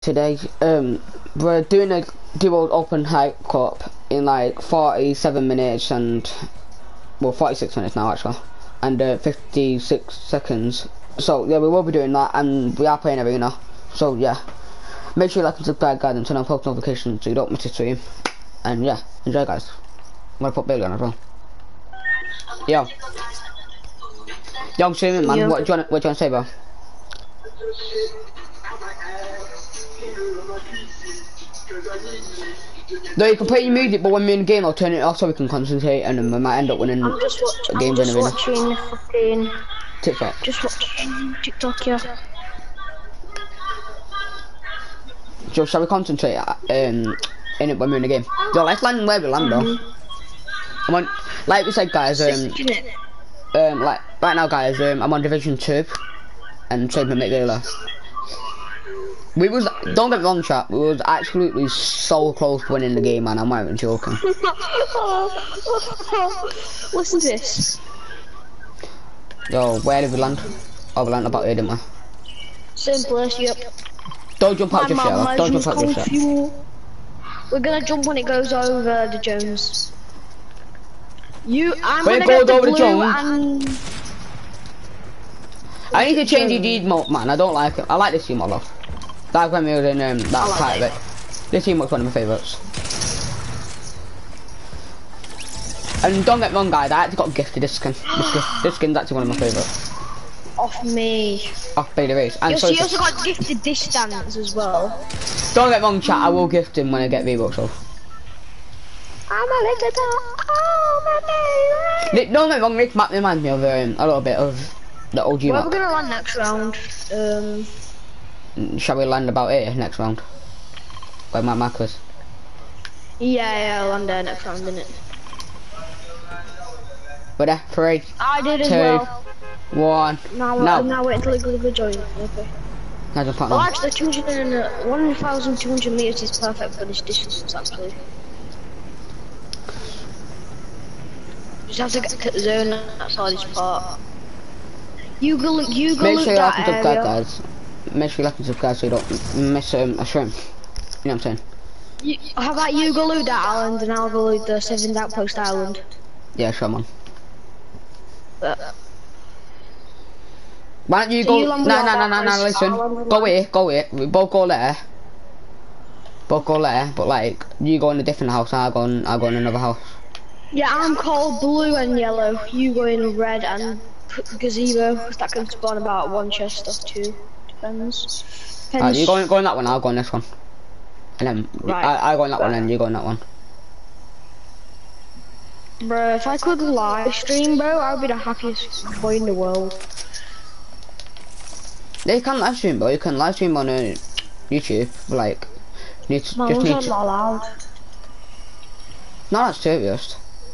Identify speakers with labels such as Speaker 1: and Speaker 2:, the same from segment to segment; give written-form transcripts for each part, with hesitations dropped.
Speaker 1: today. We're doing a duo open hype cup in like 47 minutes and 46 minutes now actually, and 56 seconds. So yeah, we will be doing that, and we are playing arena. So yeah, make sure you like and subscribe, guys, and turn on post notifications so you don't miss the stream. And yeah, enjoy, guys. I'm gonna put Bailey on as well. Yo, I'm streaming, man. What do you want to say, bro? No, you can play your music, but when we're in the game, I'll turn it off so we can concentrate, and then we might end up winning games in arena.
Speaker 2: Watching fucking
Speaker 1: TikTok.
Speaker 2: Just watching TikTok, yeah.
Speaker 1: So shall we concentrate in it when we're in the game? Yo, let's land where we land though. I'm on, like we said, guys. Like right now, guys. I'm on Division 2, and trade with McGill. We was, don't get me wrong, chat, we was absolutely so close to winning the game, man. I'm not even joking.
Speaker 2: Listen to this.
Speaker 1: Yo, where did we land? Oh, we landed about here, didn't we?
Speaker 2: Same place, yep.
Speaker 1: Don't jump out just yet. Don't jump out just yet.
Speaker 2: We're gonna jump when it goes over the Jones. I'm
Speaker 1: when
Speaker 2: gonna
Speaker 1: it goes
Speaker 2: get
Speaker 1: over
Speaker 2: the
Speaker 1: the
Speaker 2: blue
Speaker 1: Jones.
Speaker 2: and...
Speaker 1: I need to change the deed mode, man. I don't like it. I like this team a lot. Like when we were in that part of it. This team was one of my favourites. And don't get me wrong, guys, I actually got gifted this skin. This skin's actually one of my favourites.
Speaker 2: Off me.
Speaker 1: Off Bailey Race. And
Speaker 2: so you also got gifted this stance as well.
Speaker 1: Don't get me wrong, chat, I will gift him when I get V-Bucks off.
Speaker 2: I'm a little dog.
Speaker 1: Don't get me wrong, Rick Map reminds me of a little bit of the OG map.
Speaker 2: We're gonna land next round.
Speaker 1: Shall we land about here next round? Where my mark was?
Speaker 2: Yeah, I'll land there next round, innit?
Speaker 1: But 3,
Speaker 2: I did
Speaker 1: 2,
Speaker 2: as well.
Speaker 1: 1.
Speaker 2: Now wait until it goes to join. Okay.
Speaker 1: No, just
Speaker 2: well, actually, 1,200 meters is perfect for this distance, actually. Just have to get to the zone outside this part. You go
Speaker 1: Make sure you like and subscribe, guys. Make sure you like and subscribe so you don't miss a shrimp. You know what I'm saying?
Speaker 2: How about you go loot that island and I'll go loot the 7th outpost island?
Speaker 1: Yeah, sure, man. Why don't you go? No, listen. Go here. We both go there. But like, you go in a different house and I'll go in another house.
Speaker 2: Yeah, I'm called blue and yellow. You go in red and gazebo. That can spawn about 1 chest or 2. Depends.
Speaker 1: You go in that one, I'll go in this one. And then I go in that one and you go in that one.
Speaker 2: Bro, if I could live stream, bro, I would be the happiest boy in the world.
Speaker 1: Yeah, you can live stream, bro. You can live stream on YouTube. Like, not
Speaker 2: allowed.
Speaker 1: No, that's serious.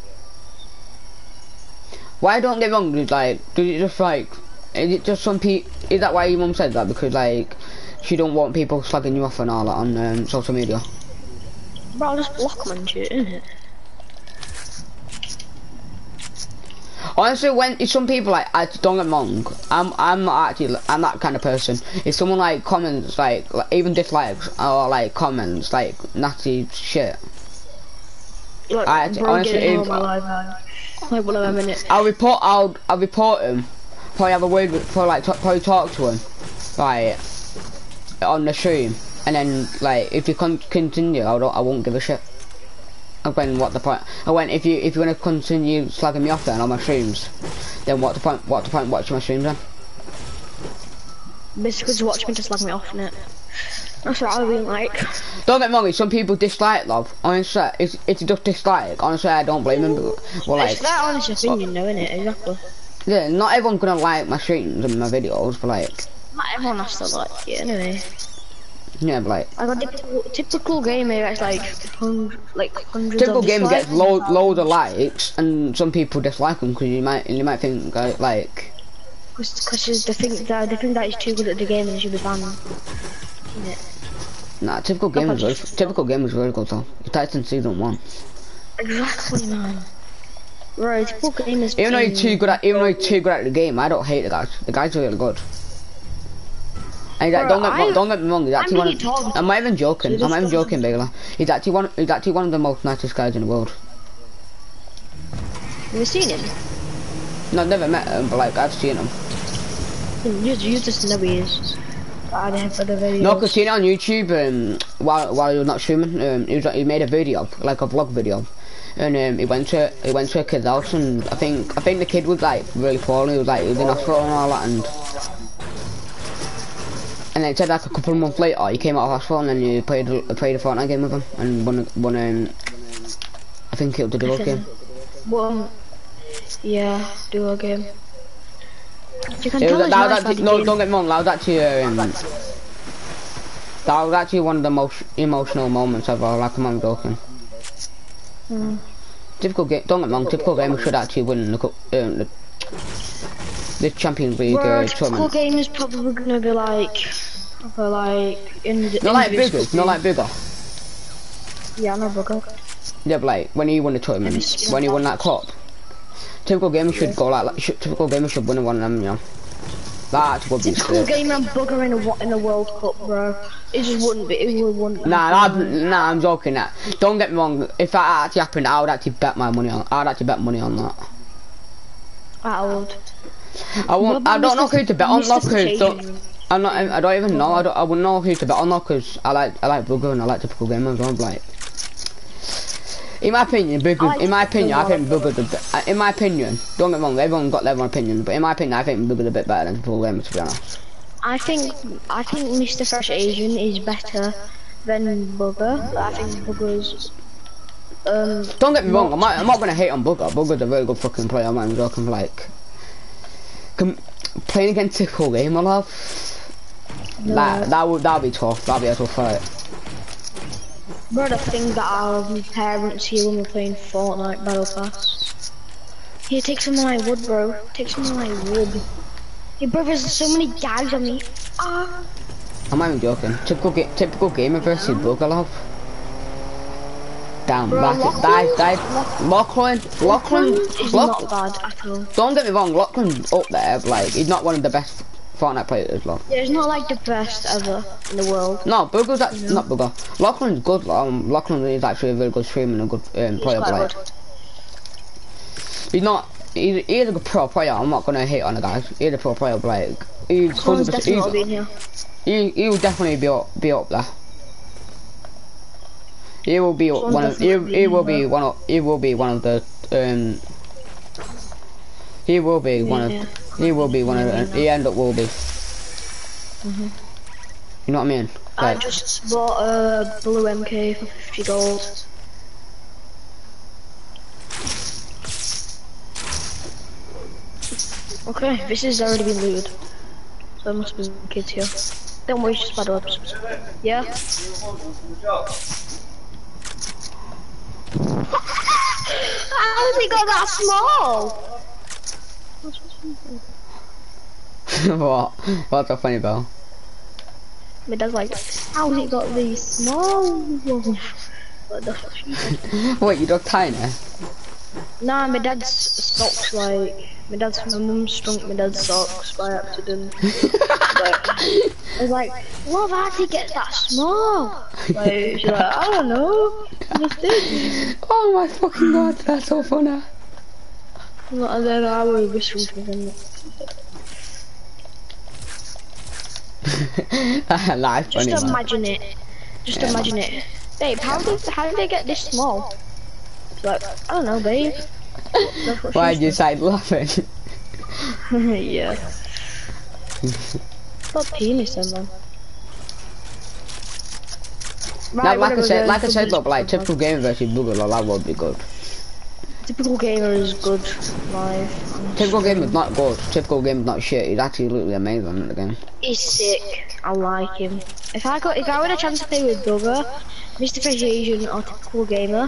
Speaker 1: Why don't get wrong? Like, do you just like? Is it just some people? Is that why your mum said that? Because like, she don't want people slagging you off and all that on social media.
Speaker 2: Bro, I'll just block them and shit, innit?
Speaker 1: Honestly, if some people like, don't get me wrong, I'm not that kind of person. If someone like comments like even dislikes or like comments like nasty shit,
Speaker 2: like, honestly,
Speaker 1: I'll report him. Probably have a word with, probably talk to him, like on the stream, and then like if you continue, I won't give a shit. I went, what the point? I went, if you want to continue slagging me off then on my streams, then what the point watching my streams then?
Speaker 2: Basically just watch me to slag me off, innit? That's what I mean, like.
Speaker 1: Don't get me wrong, some people dislike love. Honestly, if you just dislike, honestly I don't blame them. Well, like,
Speaker 2: it's their honest opinion though, innit? Exactly.
Speaker 1: Yeah, not everyone's gonna like my streams and my videos, but like,
Speaker 2: not everyone has to like it anyway.
Speaker 1: Yeah, but like,
Speaker 2: I got typical gamer gets like hundreds.
Speaker 1: Typical gamer gets loads of likes, and some people dislike them because you might think like.
Speaker 2: Because they think that he's too good at the game and he should be banned.
Speaker 1: Nah, typical gamers very good though. You typed in season 1.
Speaker 2: Exactly, man. Right, typical gamers.
Speaker 1: Even though you're too good at the game, I don't hate the guys. The guys are really good. And he's like, don't get me wrong, he's actually
Speaker 2: really tall.
Speaker 1: I'm not even joking,
Speaker 2: So
Speaker 1: I'm not even
Speaker 2: this
Speaker 1: joking, Bigler. He's actually one of the most nicest guys in the world.
Speaker 2: Have you seen him?
Speaker 1: No, I've never met him, but like, I've seen him.
Speaker 2: You just know he is. I didn't for the video.
Speaker 1: No, cause seen it on YouTube, while he was not streaming, he made a video, like a vlog video. And he went to a kid's house, and I think the kid was like really poorly. He was in hospital and all that, and then it said like a couple of months later he came out of hospital, and then you played a Fortnite game with him and won I think it was the duo game.
Speaker 2: Well, yeah, duo game. You can
Speaker 1: It
Speaker 2: tell
Speaker 1: was,
Speaker 2: it's
Speaker 1: that was
Speaker 2: nice
Speaker 1: actually,
Speaker 2: like
Speaker 1: no,
Speaker 2: game.
Speaker 1: don't get me wrong, that was actually one of the most emotional moments ever. Like, I'm not joking. Typical game. Don't get me wrong. Typical gamer should actually win the Champions League
Speaker 2: Typical
Speaker 1: tournament.
Speaker 2: game is probably gonna be like, in the.
Speaker 1: Not like bigger. Not like bigger.
Speaker 2: Yeah, no bigger.
Speaker 1: Yeah, but like when you won the tournament, when you won that cup. Typical gamer should go like. Typical gamer should win one of them. You know. That would be
Speaker 2: Typical
Speaker 1: sick.
Speaker 2: gamer and bugger in a World Cup, bro. It just wouldn't be. It wouldn't.
Speaker 1: Nah, I'm joking. That. Don't get me wrong. If that actually happened, I would actually bet my money on. I'd actually bet money on that.
Speaker 2: I would.
Speaker 1: I won't. I don't know who to bet on. Not because I don't even know. I wouldn't know who to bet on. Not because I like Booger and I like typical gamers. I'm like, in my opinion, Booger. In my opinion, I think Booger's a bit. In my opinion, don't get me wrong. Everyone's got their own opinion, but in my opinion, I think Booger's a bit better than typical gamers. To be honest.
Speaker 2: I think Mr. Fresh Asian is better than Bugger. I think Bugger's.
Speaker 1: Don't get me wrong. I'm not gonna hate on Booger. Booger's a very good fucking player. I'm not joking. Like, playing against typical gamer, love.
Speaker 2: No.
Speaker 1: That'll be tough. That'll be a tough fight.
Speaker 2: Bro, the thing that our parents here when we're playing Fortnite Battle Pass. Here, take some of my wood, bro. Take some of my wood. Hey, bro, there's so many guys on me. Ah.
Speaker 1: I'm not even joking. Typical gamer versus Booger, love. Damn,
Speaker 2: Bro,
Speaker 1: died. Lachlan
Speaker 2: is not bad at all.
Speaker 1: Don't get me wrong, Lachlan's up there, but like, he's not one of the best Fortnite players, love.
Speaker 2: Yeah, he's not like the best ever in the world.
Speaker 1: No, Booger's actually, not Booger. Lachlan's good, Lachlan is actually a very good streamer and a good player, but like, he's not, he is a good pro player, I'm not gonna hate on the guy. He's a pro player, but like, he's 100%, he will definitely be up there. He will be one of the he end up will be. You know what I mean?
Speaker 2: I just bought a blue MK for 50 gold. Okay, this has already been looted. So there must be some kids here. Don't worry, just bad orbs. Yeah? How has he got that small?
Speaker 1: What? What's so funny about?
Speaker 2: My dad's like, how's it got these small? What the fuck?
Speaker 1: Wait, you look tiny?
Speaker 2: Nah, my dad's socks like, my mum shrunk my dad's socks by accident. I was like, what, how'd he get that small? Like, she's like, I don't know, just did.
Speaker 1: Oh my fucking god, that's so funny.
Speaker 2: And then I was whistling to him.
Speaker 1: Life funny,
Speaker 2: Just
Speaker 1: man.
Speaker 2: imagine it. Just imagine it. Babe, how did they get this small? Like, I don't know, babe.
Speaker 1: Why did you start laughing?
Speaker 2: Yeah. Got penis then, man.
Speaker 1: Now, like I said, look, like typical gamer versus Booger, that would be good.
Speaker 2: Typical gamer is good. Live.
Speaker 1: Typical gamer is not good. Typical gamer is not shit. He's actually literally amazing at the game.
Speaker 2: He's sick. I like him. If I had a chance to play with Booger, Mr. Fresh Asian, or typical gamer,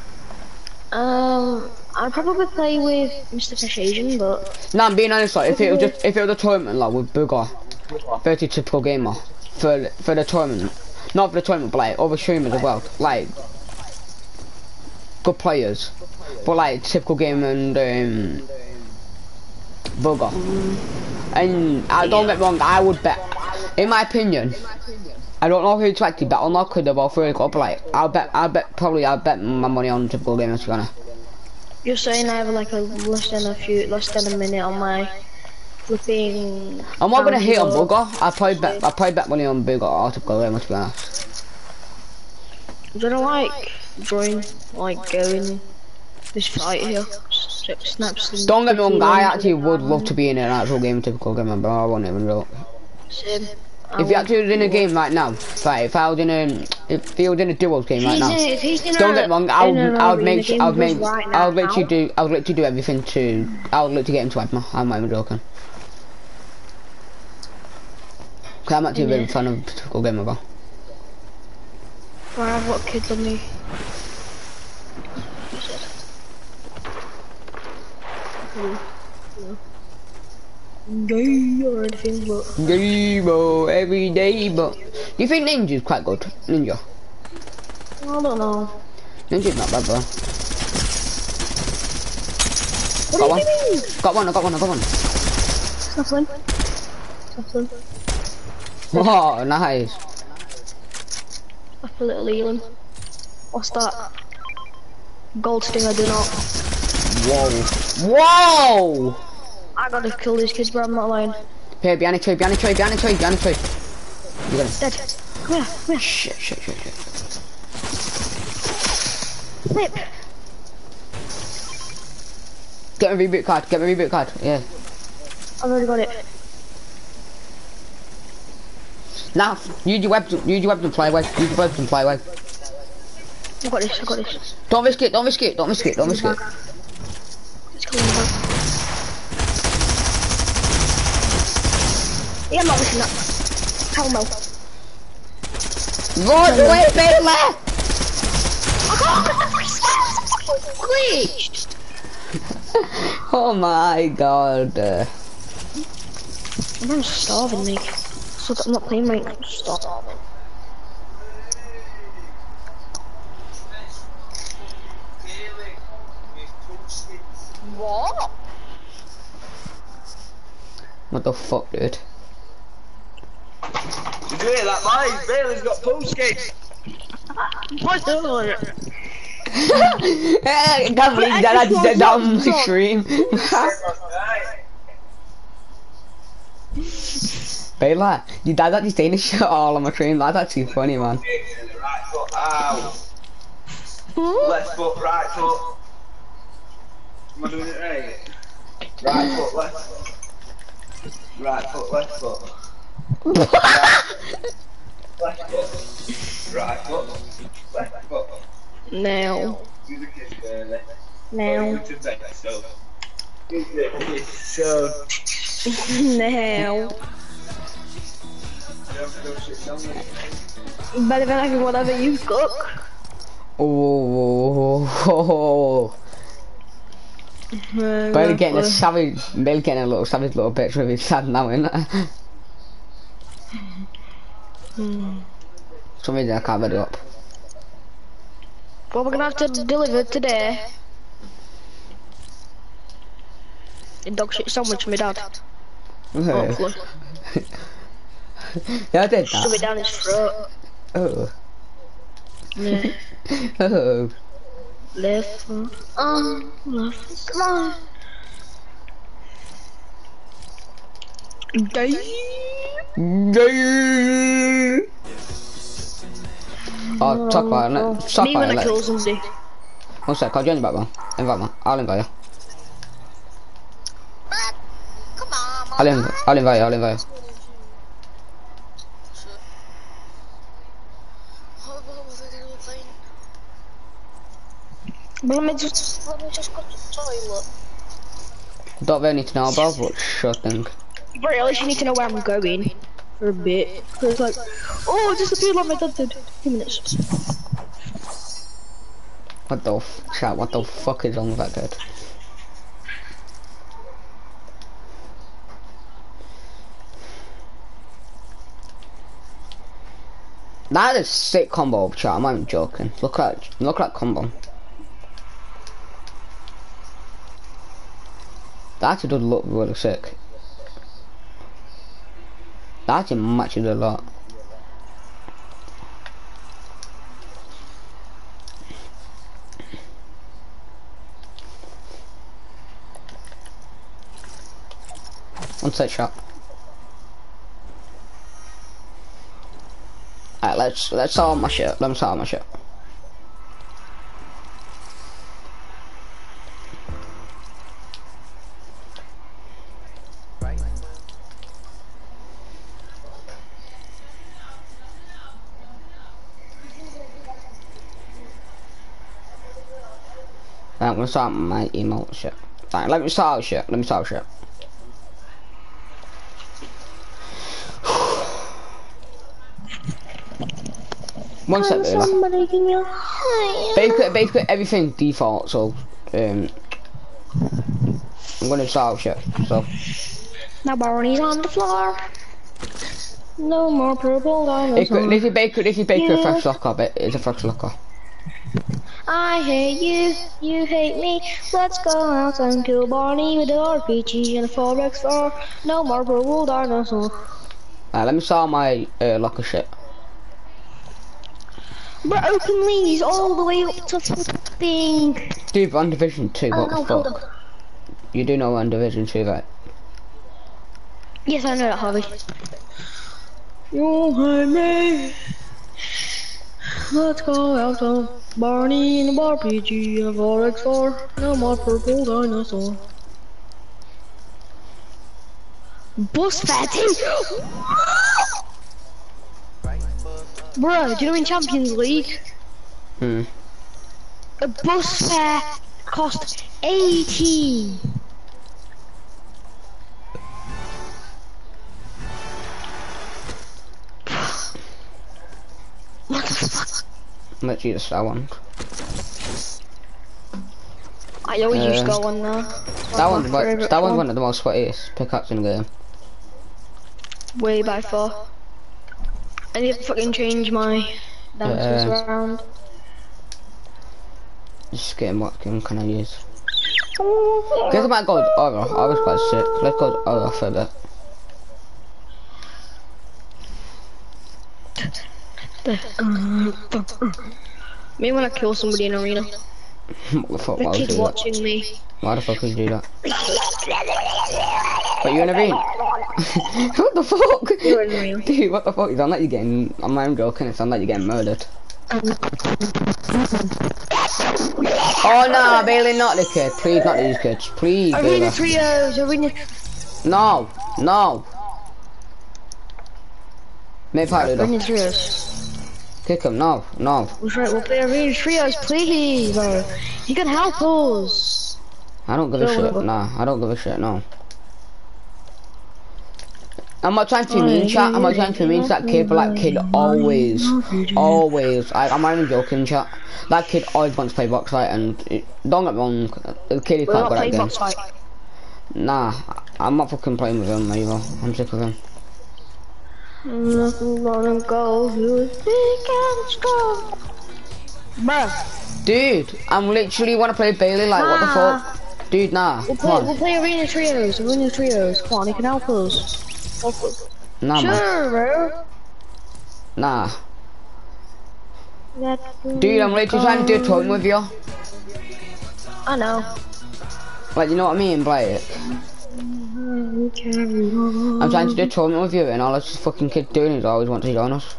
Speaker 2: I'd probably play with Mr. Fresh Asian, but.
Speaker 1: Nah, I'm being honest, like, if it was a tournament like with Booger, versus typical gamer for the tournament, not for the tournament, but like other streamers as well, like good players, but like typical gamer and Booger. And don't get me wrong, I would bet In my opinion, I don't know who to actually bet on though, because they're both really good, but like, I'll bet my money on Typical Gamer, to be honest.
Speaker 2: You're saying I have like less than a minute on my flipping.
Speaker 1: I'm not gonna hit on Booger. I'll probably bet money on Booger or Typical Gamer, to be honest.
Speaker 2: I don't like join, like going this fight here. Snaps.
Speaker 1: Don't get me wrong, I actually would love to be in an actual game of Typical Gamer, but I won't even do it.
Speaker 2: Same.
Speaker 1: If you actually was in a game right now, right? If I was in a, if you was in a duos game right now, don't get me wrong, I would literally do everything to, I would literally get into Adma. I'm not even joking. Cause I'm actually a big fan of Typical Gamer, bro.
Speaker 2: I've got kids on me. Gay or anything, but
Speaker 1: Gay, bro, every day, but you think Ninja's quite good? Ninja?
Speaker 2: I don't know.
Speaker 1: Ninja's not bad, bro. Got one.
Speaker 2: Nothing.
Speaker 1: Oh, nice.
Speaker 2: Up a little healing. What's that? Gold stinger, do not.
Speaker 1: Whoa!
Speaker 2: I gotta kill these kids, bro. I'm not lying.
Speaker 1: Here, behind a tree. You got him.
Speaker 2: Dead. Come here.
Speaker 1: Shit.
Speaker 2: Flip.
Speaker 1: Get me reboot card. Yeah.
Speaker 2: I've already got it.
Speaker 1: Now, use your webs and fly away.
Speaker 2: I got this.
Speaker 1: Don't risk it.
Speaker 2: It's coming back. Yeah, I'm not missing that. Hell no.
Speaker 1: Run away, Baylor!
Speaker 2: Glitched.
Speaker 1: Oh my god.
Speaker 2: I'm starving, mate. So I'm not playing right now. I'm starving. What?
Speaker 1: What the fuck, dude?
Speaker 3: Did you hear that, mate? Bailey's got post-skates.
Speaker 2: What the
Speaker 1: I can't believe that I just said that on the stream. Baylor, your dad's actually saying this shit all on my stream. That's actually funny, man.
Speaker 3: Right foot out. Left foot, right foot. Am I doing it right? Right foot, left foot. Right foot, left foot. Left foot. Right foot. Left foot.
Speaker 2: Now.
Speaker 3: Do the kiss, Bailey.
Speaker 2: Now.
Speaker 3: Go to bed, so. Do the kiss, so.
Speaker 2: Now. Better than having whatever you cook.
Speaker 1: Oh. Bailey getting a little savage little bitch with his sad now, innit? For some reason I can't read it up.
Speaker 2: What we're gonna have to deliver today? A dog shit sandwich from my dad. Hopefully.
Speaker 1: Yeah, I did that.
Speaker 2: Shove it down his throat.
Speaker 1: Oh.
Speaker 2: Yeah.
Speaker 1: Oh.
Speaker 2: Left foot on, left foot, come on. Gay.
Speaker 1: Oh, talk about it. Talk
Speaker 2: Me
Speaker 1: about
Speaker 2: when
Speaker 1: it.
Speaker 2: I kill somebody.
Speaker 1: One sec, I'll join you back, man. Invite me. I'll invite you.
Speaker 4: Come on,
Speaker 1: I'll invite you.
Speaker 2: Let me just go to the toilet.
Speaker 1: Don't really need to know about, but sure thing.
Speaker 2: But at least you need to know where I'm going for a bit. Cause it's like, oh, it just appeared like my dad did. 2 minutes.
Speaker 1: What the fuck is wrong with that kid? That is a sick combo, chat. I'm not even joking. Look at that combo. That actually does look really sick. That actually matches a lot. One set shot. Alright, let's start my shit. Let me start my shit. I'm gonna start my emote shit. Alright, let me start shit. Let me start shit. One sec, basically everything default, so I'm gonna start shit. So
Speaker 2: Now Barney's on the floor. No more purple dinosaurs.
Speaker 1: this is basically a fresh locker, but it's a fresh locker.
Speaker 2: I hate you, you hate me. Let's go out and kill Barney with the RPG and a 4x4. No more purple dinosaurs.
Speaker 1: Alright, let me start my locker shit.
Speaker 2: We're open leagues all the way up to flipping.
Speaker 1: Dude, we're on Division 2, what the fuck? You do know we're on Division 2, right?
Speaker 2: Yes, I know that, Harvey. You hate me. Let's go out on Barney and the RPG and a 4x4. No more purple dinosaur. Bus fatty. Bro, do you know in Champions League? A bus fare cost 80. What the fuck?
Speaker 1: Let's use that one.
Speaker 2: I always used to go on there.
Speaker 1: That one's one of the most funniest pickups in the game.
Speaker 2: Way by far. I need to fucking change my dancers around.
Speaker 1: Just getting what can I use? Guess I might go with Aura. Aura's quite sick. Let's go with Aura for a bit.
Speaker 2: Me when I kill somebody in arena.
Speaker 1: What the fuck?
Speaker 2: The kid watching me.
Speaker 1: Why the fuck would you do that? But you're in arena. What the fuck?
Speaker 2: You're in arena.
Speaker 1: Dude, what the fuck? You sound like you're getting. I'm not even joking. It sounds like you're getting murdered. Oh no, Bailey, not the kid. Please, not these kids. Please, Bailey.
Speaker 2: Arena trios. Arena.
Speaker 1: No, no. Make part of
Speaker 2: Arena
Speaker 1: it.
Speaker 2: trios.
Speaker 1: Kick him. No, no.
Speaker 2: We'll play arena trios, please. Bro. You can help us.
Speaker 1: I don't give a shit. Nah, I don't give a shit. No. I'm not trying to be mean, chat. I'm not trying to be mean to that kid, but that kid always. I'm not even joking, chat. That kid always wants to play box fight, and don't get me wrong, the kid can't go that game. Nah, I'm not fucking playing with him either. I'm sick of him.
Speaker 2: Nothing gonna go through big and strong. Bruh.
Speaker 1: Dude, I'm literally want to play Bailey. Like, what the fuck? Dude, nah.
Speaker 2: We'll play arena trios. Arena trios. Come on, you can help us.
Speaker 1: Nah,
Speaker 2: sure,
Speaker 1: man.
Speaker 2: bro.
Speaker 1: Nah. Dude, I'm literally trying to do a tournament with you.
Speaker 2: I know.
Speaker 1: Like, you know what I mean? Like, I'm trying to do a tournament with you, and all this fucking kid doing is always want to join us.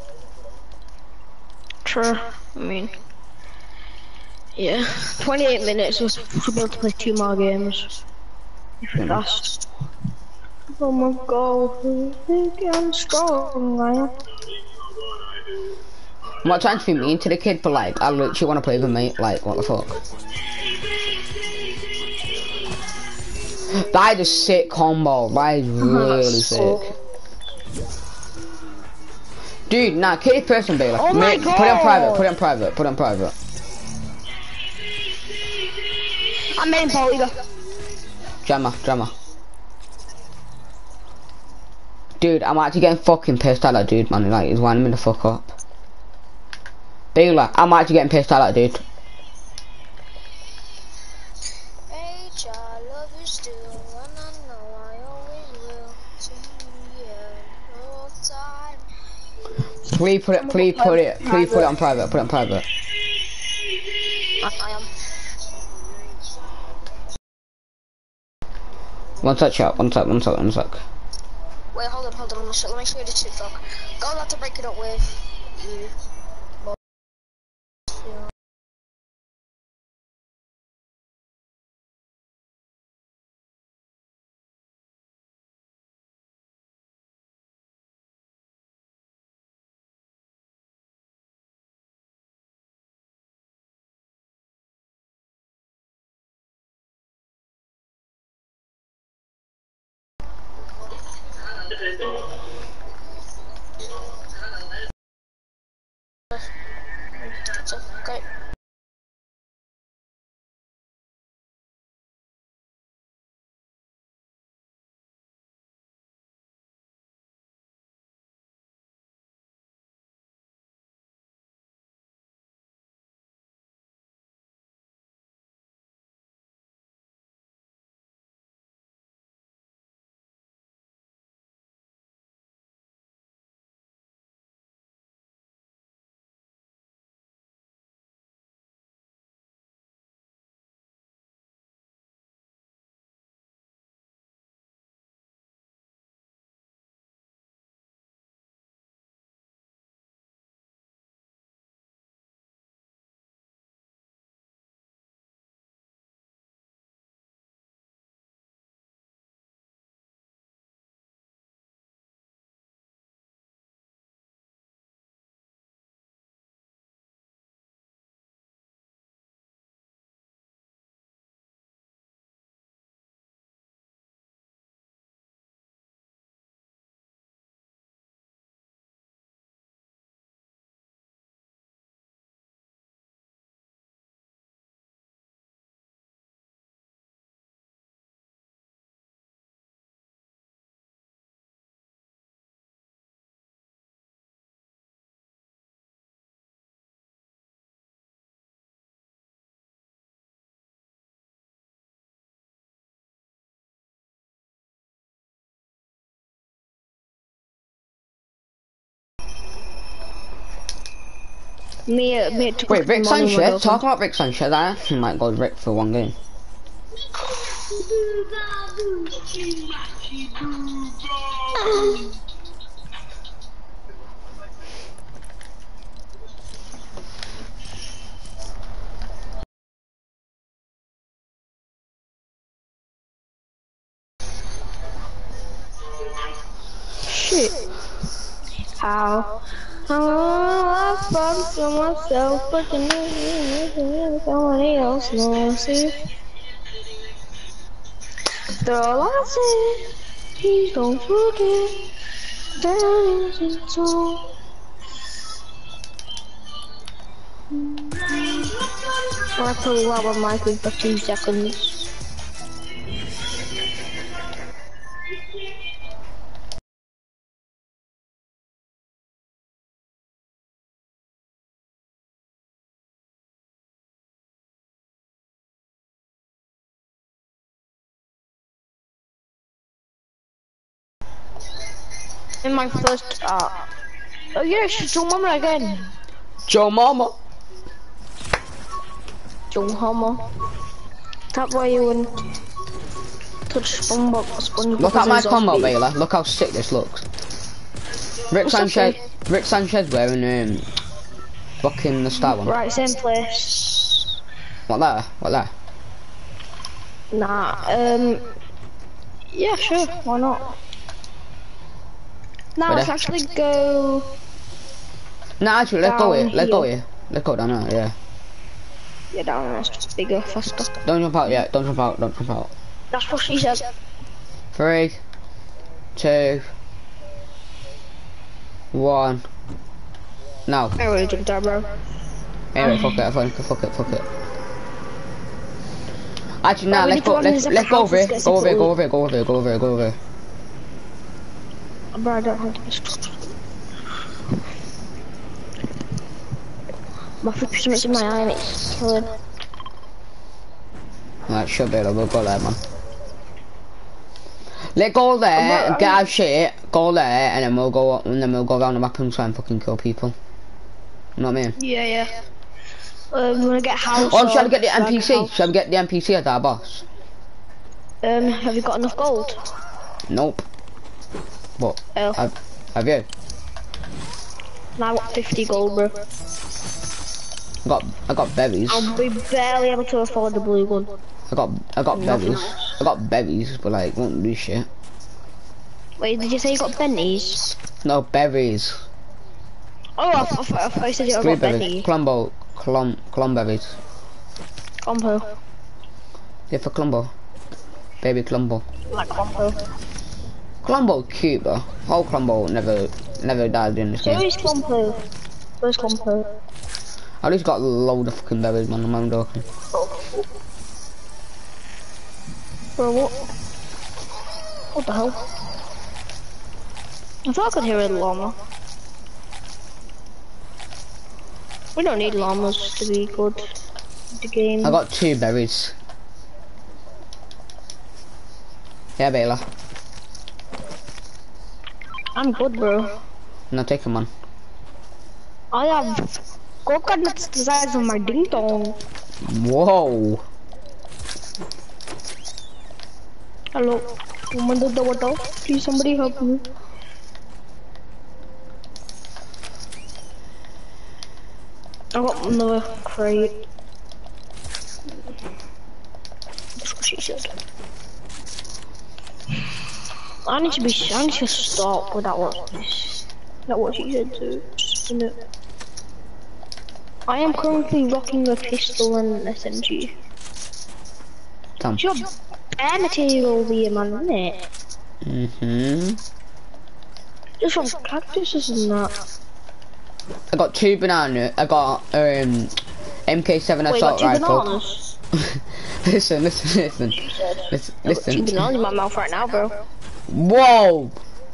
Speaker 2: True. I mean, yeah. 28 minutes. We're supposed to play 2 more games. If we're fast. Oh my god, big and strong, man.
Speaker 1: I'm not trying to be mean to the kid, but like, I literally want to play with me. Like, what the fuck? That is a sick combo. That is really sick. Dude, nah, kill person, Bailey.
Speaker 2: Oh my god!
Speaker 1: Put it on private. Put it on private. Put it on private.
Speaker 2: I'm main polygon.
Speaker 1: Drama. Dude, I'm actually getting fucking pissed at that dude, man. Like, he's winding me the fuck up. Bailey, I'm actually getting pissed at that dude.
Speaker 4: H, I love you still, and I know I always will. To the end
Speaker 1: Please put it on private. Put it on private.
Speaker 2: I am.
Speaker 1: One sec, chat. One sec.
Speaker 4: Wait, hold on. Let me show you the TikTok. Go out to break it up with you. So, great.
Speaker 2: Me to
Speaker 1: Wait, Rick Sanchez. Talk about Rick Sanchez. I actually might go with Rick for one game.
Speaker 2: Shit. How I fucked to myself, but the nigga somebody else knows it. The I said, please don't forget that is a song. I probably want my mic in 15 seconds. In my first, oh yes, Joe Mama again.
Speaker 1: Joe Mama.
Speaker 2: Joe Mama. That way you wouldn't touch SpongeBob.
Speaker 1: Look at my combo, Baylor. Look how sick this looks. Rick Sanchez wearing fucking the star one.
Speaker 2: Right, same place.
Speaker 1: What there?
Speaker 2: Nah, yeah, sure, why not? Now let's actually go.
Speaker 1: Nah, actually, let's go here. Let's go down there, yeah.
Speaker 2: Yeah, down there, it's just bigger, faster.
Speaker 1: Don't jump out yet, don't jump out.
Speaker 2: That's what she said.
Speaker 1: 3, 2, 1. Now.
Speaker 2: I already jumped out, bro.
Speaker 1: Anyway, fuck it. Actually, nah, let's go over here. Go over here.
Speaker 2: Bro, I don't have this. My footprints in my eye and it's killing.
Speaker 1: Right, should be able to go there, man. Let's go there,
Speaker 2: I'm not-
Speaker 1: get our shit, go there, and then we'll go around the map and try and fucking kill people. You know what I mean?
Speaker 2: Yeah. We wanna get house.
Speaker 1: Oh, shall we get the
Speaker 2: like
Speaker 1: NPC?
Speaker 2: house.
Speaker 1: Shall we get the NPC as our boss?
Speaker 2: Have you got enough gold?
Speaker 1: Nope. What?
Speaker 2: Oh.
Speaker 1: Have you?
Speaker 2: Now I got 50 gold, bro.
Speaker 1: I got berries.
Speaker 2: I'll be barely able to afford the blue one.
Speaker 1: I got
Speaker 2: Nothing
Speaker 1: berries. I got berries, but like won't do shit.
Speaker 2: Wait, did you say you got bennies?
Speaker 1: No berries.
Speaker 2: Oh, I thought you said you got
Speaker 1: Blueberries.
Speaker 2: bennies.
Speaker 1: Clumberries.
Speaker 2: Compo.
Speaker 1: Yeah, for Clumbo. Baby Clumbo.
Speaker 2: Like compo.
Speaker 1: Clumbo cute though. Whole Clumbo never died in this
Speaker 2: So
Speaker 1: game.
Speaker 2: who's compo? Where's compo?
Speaker 1: I at least got a load of fucking berries, man. I'm joking.
Speaker 2: Bro, what? What the hell? I thought I could hear a llama. We don't need llamas to be good at the game.
Speaker 1: I got 2 berries. Yeah, Baylor.
Speaker 2: I'm good, bro.
Speaker 1: No, take him on.
Speaker 2: I have coconuts the size of my ding dong.
Speaker 1: Whoa.
Speaker 2: Hello, woman of the water. Please, somebody help me. I got another crate. That's what she said. I need to stop with that one. That's what she said too. Isn't it? I am currently rocking a pistol and an SMG.
Speaker 1: Damn.
Speaker 2: It's your bare material over here, man, isn't it? Just from cactuses and that.
Speaker 1: I got 2 bananas. I got MK7
Speaker 2: Wait, you got
Speaker 1: assault
Speaker 2: 2
Speaker 1: rifle.
Speaker 2: bananas?
Speaker 1: listen.
Speaker 2: She said. I got 2
Speaker 1: Listen.
Speaker 2: bananas in my mouth right now, bro.
Speaker 1: Whoa.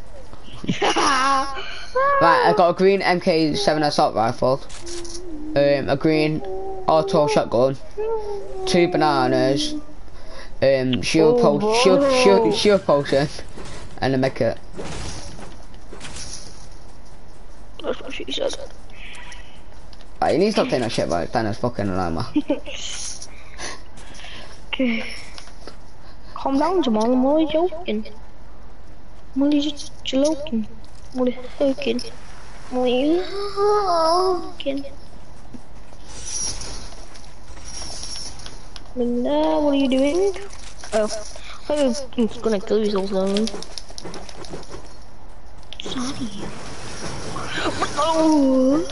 Speaker 1: Right, I got a green MK7 assault rifle. A green auto shotgun. 2 bananas. Shield potion, and a medkit.
Speaker 2: That's what she said.
Speaker 1: Right, you need to stop saying that shit about Dana's fucking alarm.
Speaker 2: Okay. Calm down, Jamal. I'm only joking. I'm only just joking. I'm only joking. I'm only joking. Linda, what are you doing? Oh, I thought you were gonna kill yourself then. Sorry. Oh!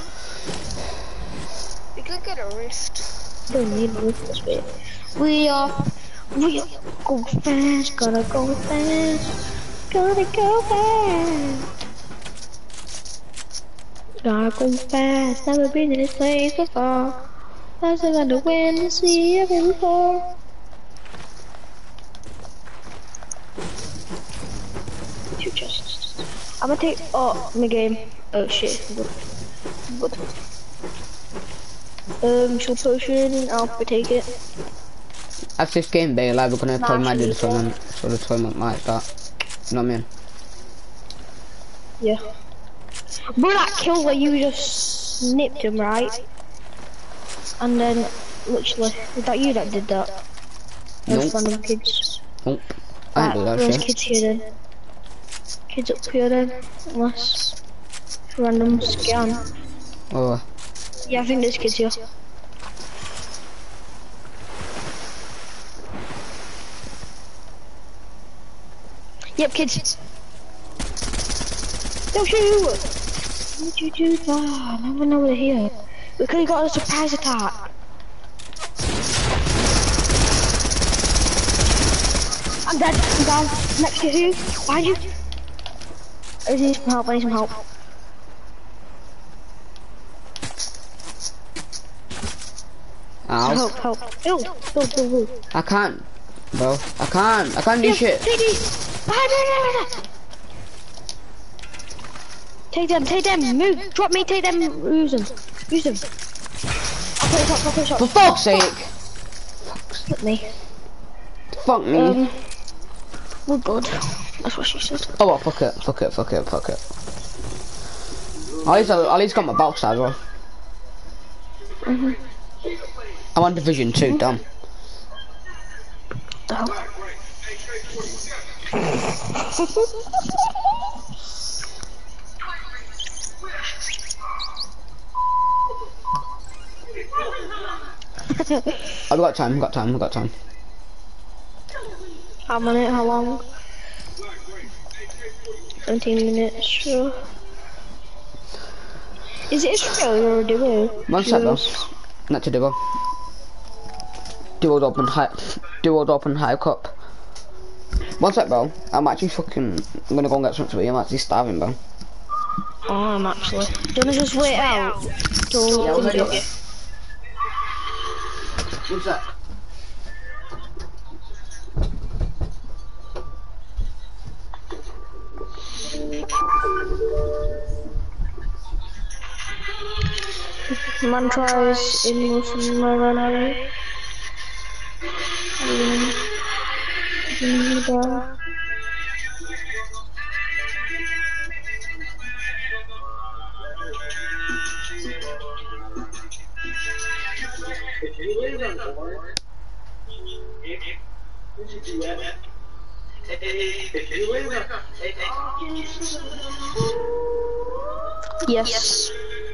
Speaker 4: We could get a rift.
Speaker 2: Don't need a rift this way. We are go fast, gotta go fast, gotta go fast. Gotta go fast, never been in this place before. Faster than the wind to see ever before. Two chests. I'm gonna take my game. Oh shit, good. Shield potion, I'll take it.
Speaker 1: After this game, Baylor, we're gonna probably might do the
Speaker 2: Naturally,
Speaker 1: tournament, so the tournament might start. You know what I mean?
Speaker 2: Yeah. Bro, that kill where you just snipped him, right? And then, literally, was that you that did that? Those
Speaker 1: Nope.
Speaker 2: random kids.
Speaker 1: Nope. I didn't do that
Speaker 2: Those
Speaker 1: shit.
Speaker 2: kids here then. Kids up here then. Unless random scan.
Speaker 1: Oh,
Speaker 2: Yeah, I think there's kids here. Yep, kids. Don't shoot! Why would you do that? No one over here. We could have got a surprise attack. I'm dead. I'm down. Next to who? Behind you. I need some help. I need some help.
Speaker 1: ow.
Speaker 2: Help. Build.
Speaker 1: I can't, bro. I can't do shit.
Speaker 2: Take these. Behind. Take them. Move. Drop me. Take them. Use them. I'll put a shot.
Speaker 1: For fuck's sake.
Speaker 2: Hit me.
Speaker 1: Fuck me.
Speaker 2: We're good. That's what she said.
Speaker 1: Oh well, fuck it. At least got my box as well. I'm on Division 2, damn. I've got time.
Speaker 2: How many? How long? 17 minutes, sure. Is it Australia or Duo?
Speaker 1: One sec though. Not to Duo. Duo's open high cup. One sec, bro. I'm gonna go and get something to eat. I'm actually starving, bro.
Speaker 2: Oh, I'm actually. Do you wanna just wait out till
Speaker 1: Yeah,
Speaker 2: things
Speaker 1: okay.
Speaker 2: get...
Speaker 1: What's that?
Speaker 2: Man tries in motion right now. Yes.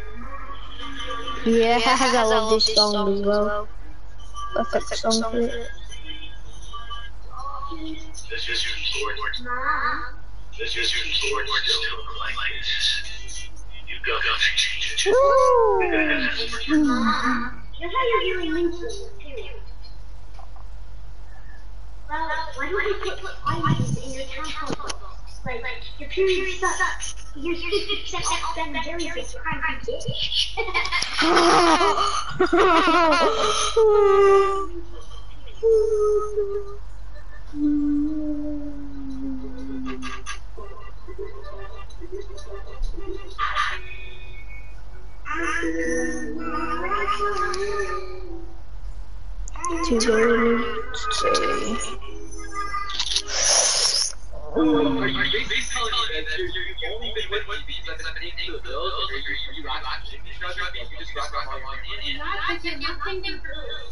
Speaker 2: Yeah, I love this song as well. Perfect song for it.
Speaker 5: This is your Lord. This is your Lord. Still like this. You got to change it.
Speaker 6: That's how you're hearing links, period. Well, why don't you put items in your town hall? Like, your period sucks. You're supposed to accept them very as crime bitch.
Speaker 2: To go say.
Speaker 5: Are you basically telling me that you've only been with me because I've been eating the bills, or you rock Jimmy Struck, you just rock all your money?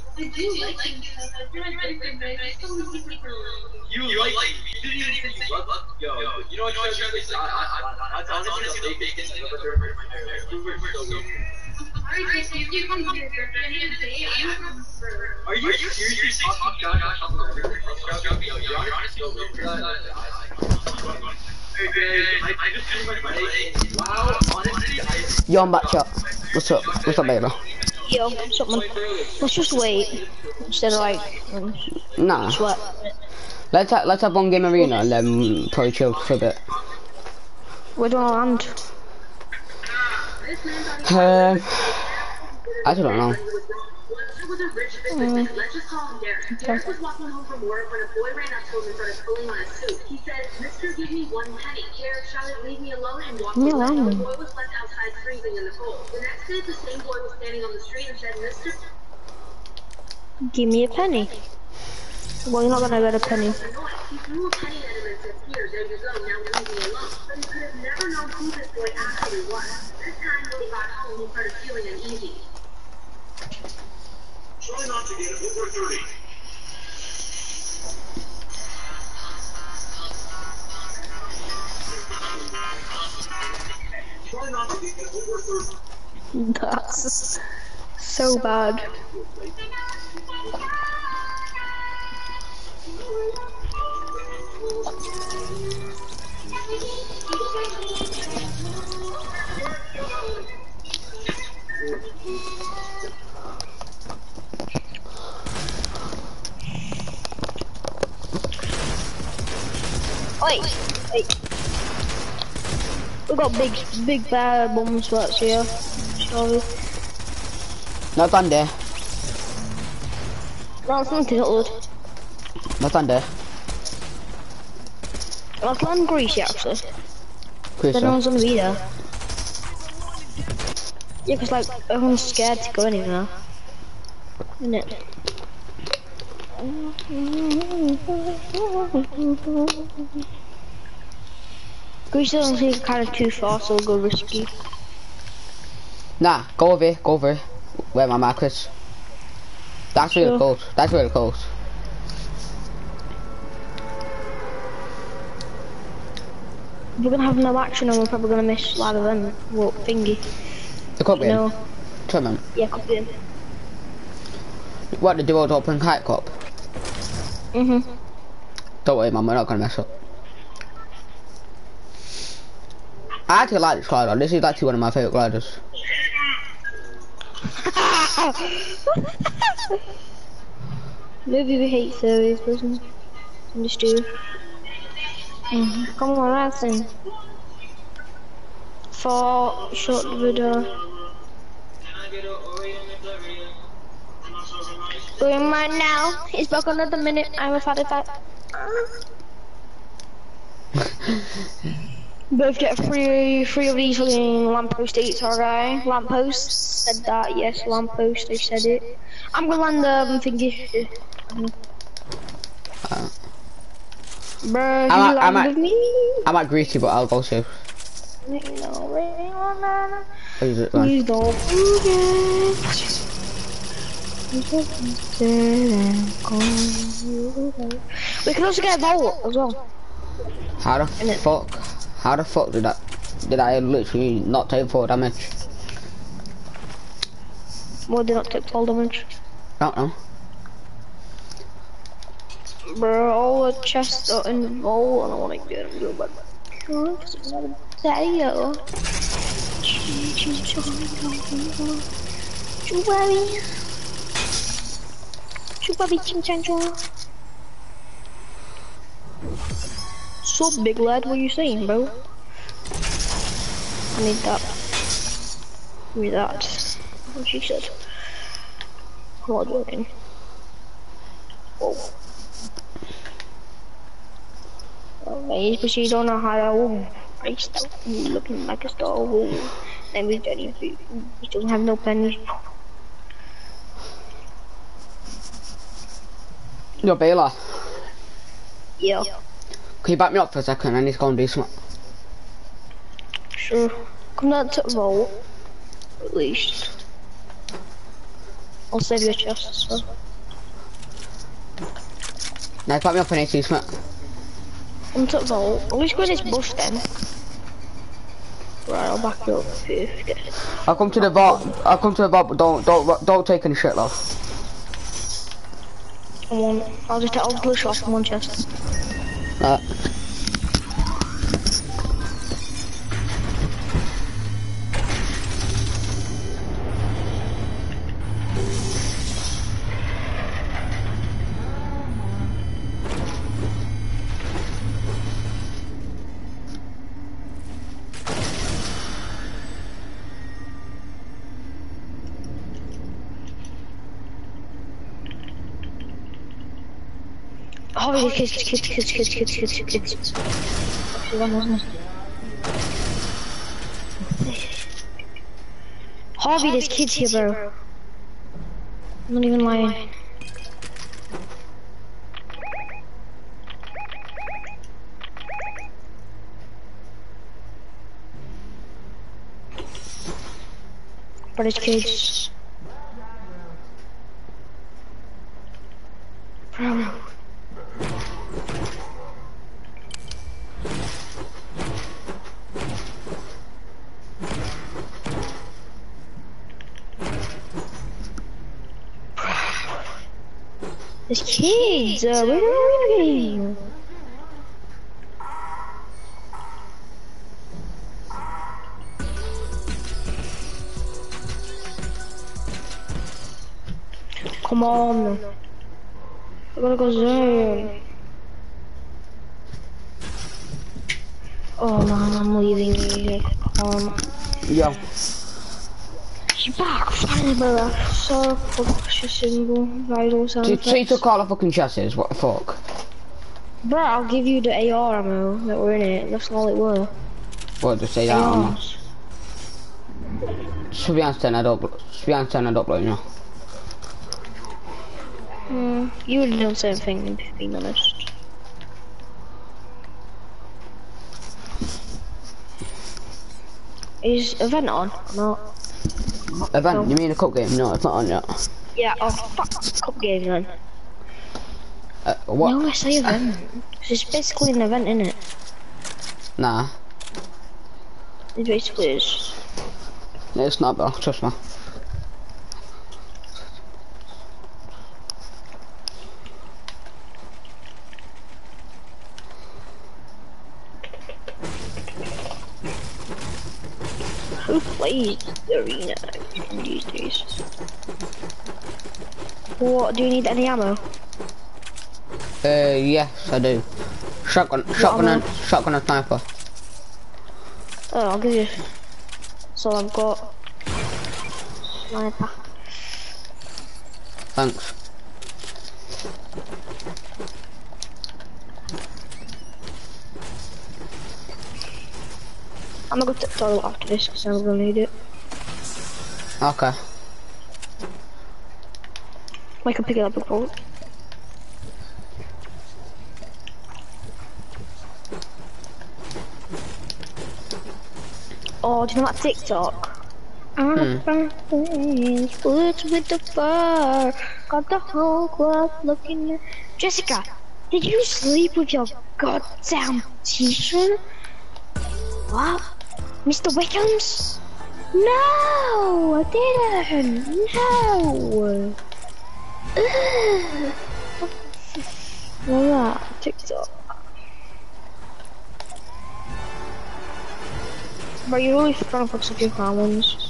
Speaker 5: You like me. You didn't even say you love me. Yo, you know what, Charlie? That's honestly the biggest thing I've ever heard in my entire life. Are you seriously talking about You're honestly I just finished my leg. Wow, honestly,
Speaker 1: Yo, I'm back, chat. What's up, baby?
Speaker 2: Yo, something. Let's just wait instead of like
Speaker 1: Nah.
Speaker 2: sweat.
Speaker 1: Let's have one game arena and then probably chill for a bit.
Speaker 2: Where do I land?
Speaker 1: I don't know.
Speaker 6: Let's just call him Derek. Derek was walking home from work when a boy ran up to him and started pulling on his suit. He said, "Mister, give me 1 penny." Derek shouted, "Leave me alone," and walked away. The boy was left outside freezing in the cold. The next day, the same boy was standing on the street and said, "Mister,
Speaker 2: Give me a penny. Well, you're not gonna get a penny.
Speaker 6: he threw a penny at him and said, "Here, there you go, now leave me alone." But he could have never known who this boy actually was. This time, when he got home, he started feeling uneasy.
Speaker 5: Try not to get over 30. Try not to get over 30.
Speaker 2: That's so bad. Wait. We got big bad bomb sweats here. Sorry.
Speaker 1: Not on there.
Speaker 2: No, it's not tilted.
Speaker 1: Not on there.
Speaker 2: Let's land Greece actually.
Speaker 1: Chris,
Speaker 2: Then no one's gonna be there. Yeah, cause like everyone's scared to go anywhere. Isn't it? Greece doesn't seem kind of too far, so we'll go risky.
Speaker 1: Nah, go over here, go over here. Where my mark is. That's really
Speaker 2: Sure.
Speaker 1: close. That's really close.
Speaker 2: We're gonna have no action and we're probably gonna miss live event. Well, thingy.
Speaker 1: It could be.
Speaker 2: No.
Speaker 1: Try man.
Speaker 2: Yeah, could be.
Speaker 1: What, the duo's open kite cup?
Speaker 2: Mhm.
Speaker 1: Don't worry man, we're not gonna mess up. I actually like this glider. This is actually one of my favourite gliders.
Speaker 2: Maybe we hate series, doesn't understood. Come on, Nathan. For short video. Going right now. It's back another minute. I'm a fatty fat. Both get three of these fucking lamppost dates, alright? Lamppost said that, yes, lamppost, they said it. I'm gonna land thingy. Bro, you land with me?
Speaker 1: I might greasy, but I'll go safe.
Speaker 2: No,
Speaker 1: Please don't
Speaker 2: forget. We can also get a vault as well.
Speaker 1: How the fuck did I literally not take 4 damage?
Speaker 2: Well, did not take fall damage.
Speaker 1: I don't know.
Speaker 2: Bro, all the chests are in the vault and I wanna get them good, but because it's not a video. So big lad, what are you saying, bro? I need that. Give me that. What she said. What am I doing? Whoa. Oh, but she don't know how to I start looking like a star. Then we don't even, we don't have no pennies.
Speaker 1: Yo, Baylor.
Speaker 2: Yeah.
Speaker 1: Can you back me up for a second? I need to go and do something.
Speaker 2: Sure. Come down to the vault. At least. I'll save your chest as well.
Speaker 1: Now back me up and I need to do something.
Speaker 2: Come to the vault. At least go in this bush then. Right, I'll back you up if you get it.
Speaker 1: I'll come to the vault. But don't take any shit, love.
Speaker 2: Come on. I'll glitch off from one chest. Oh, kids. Harvey, there's kids here, bro. I'm not even lying. But it's kids. Bro. There's kids! Where are we? Come on. I gotta go zone. Oh man, I'm leaving you. Come on.
Speaker 1: Yo.
Speaker 2: You're back, finally, bro. So precious symbol, vital sound effects.
Speaker 1: So you took all the fucking chassis, what the fuck?
Speaker 2: Bro, I'll give you the AR ammo that were in it. That's all it was.
Speaker 1: What, just say that on us? To be honest, I don't blame you.
Speaker 2: You would have done the same thing, being honest. Is event on or not?
Speaker 1: Event?
Speaker 2: No.
Speaker 1: You mean a cup game? No, it's not on yet.
Speaker 2: Yeah, oh fuck, cup game then.
Speaker 1: What?
Speaker 2: No, I say event. It's basically an event, innit?
Speaker 1: Nah.
Speaker 2: It basically is.
Speaker 1: No, it's not, bro. Trust me.
Speaker 2: Who plays the arena these days? What, do you need any ammo?
Speaker 1: Yes, I do. Shotgun and sniper.
Speaker 2: Oh, I'll give you. So I've got sniper.
Speaker 1: Thanks.
Speaker 2: I'm gonna go to the toilet after this because I'm gonna need it.
Speaker 1: Okay.
Speaker 2: I can pick it up a boat. Oh, do you know that TikTok? I'm friends, woods with the fur, got the whole club looking at... Jessica, did you sleep with your goddamn t-shirt? What? Mr. Wickham's? No, I didn't. No. Look at that TikTok. But you're really trying to fix a few problems.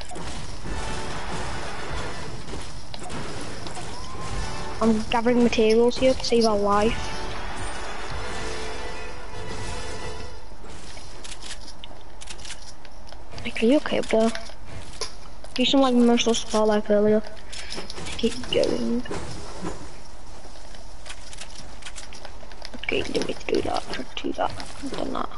Speaker 2: I'm gathering materials here to save our life. Like, are you okay up there? You seem like emotional support like earlier. Keep going. Okay, didn't mean to do that. Try to do that. I've done that.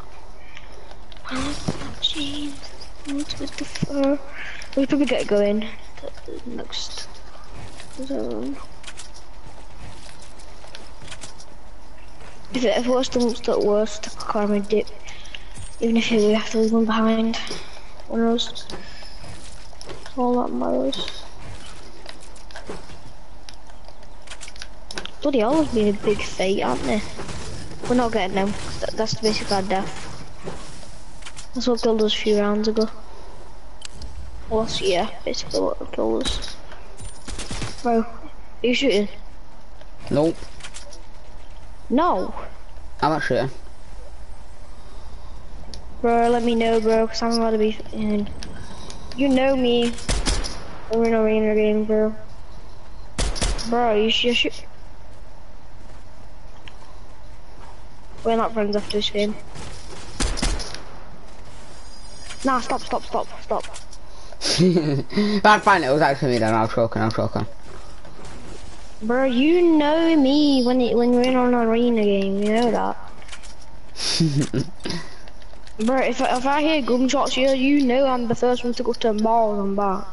Speaker 2: Jeez, what's with the fur? We probably get going to the next zone. If it was the worst, I can't really dip. Even if we have to leave one behind. One of those. All that matters. Bloody hell, has been a big fight, aren't they? We're not getting them. That's basically our death. That's what killed us a few rounds ago. Well, that's, yeah, basically what killed us. Bro, are you shooting?
Speaker 1: Nope.
Speaker 2: No!
Speaker 1: I'm not shooting.
Speaker 2: Bro, let me know, bro, because I'm about to be in. You know me. We're in an arena game, bro. Bro, you should shoot. We're not friends after this game. Nah, stop.
Speaker 1: That's fine, it was actually me then, I was joking.
Speaker 2: Bro, you know me when we're in an arena game, you know that. Bro, if I hear gunshots here, you know I'm the first one to go to balls and back.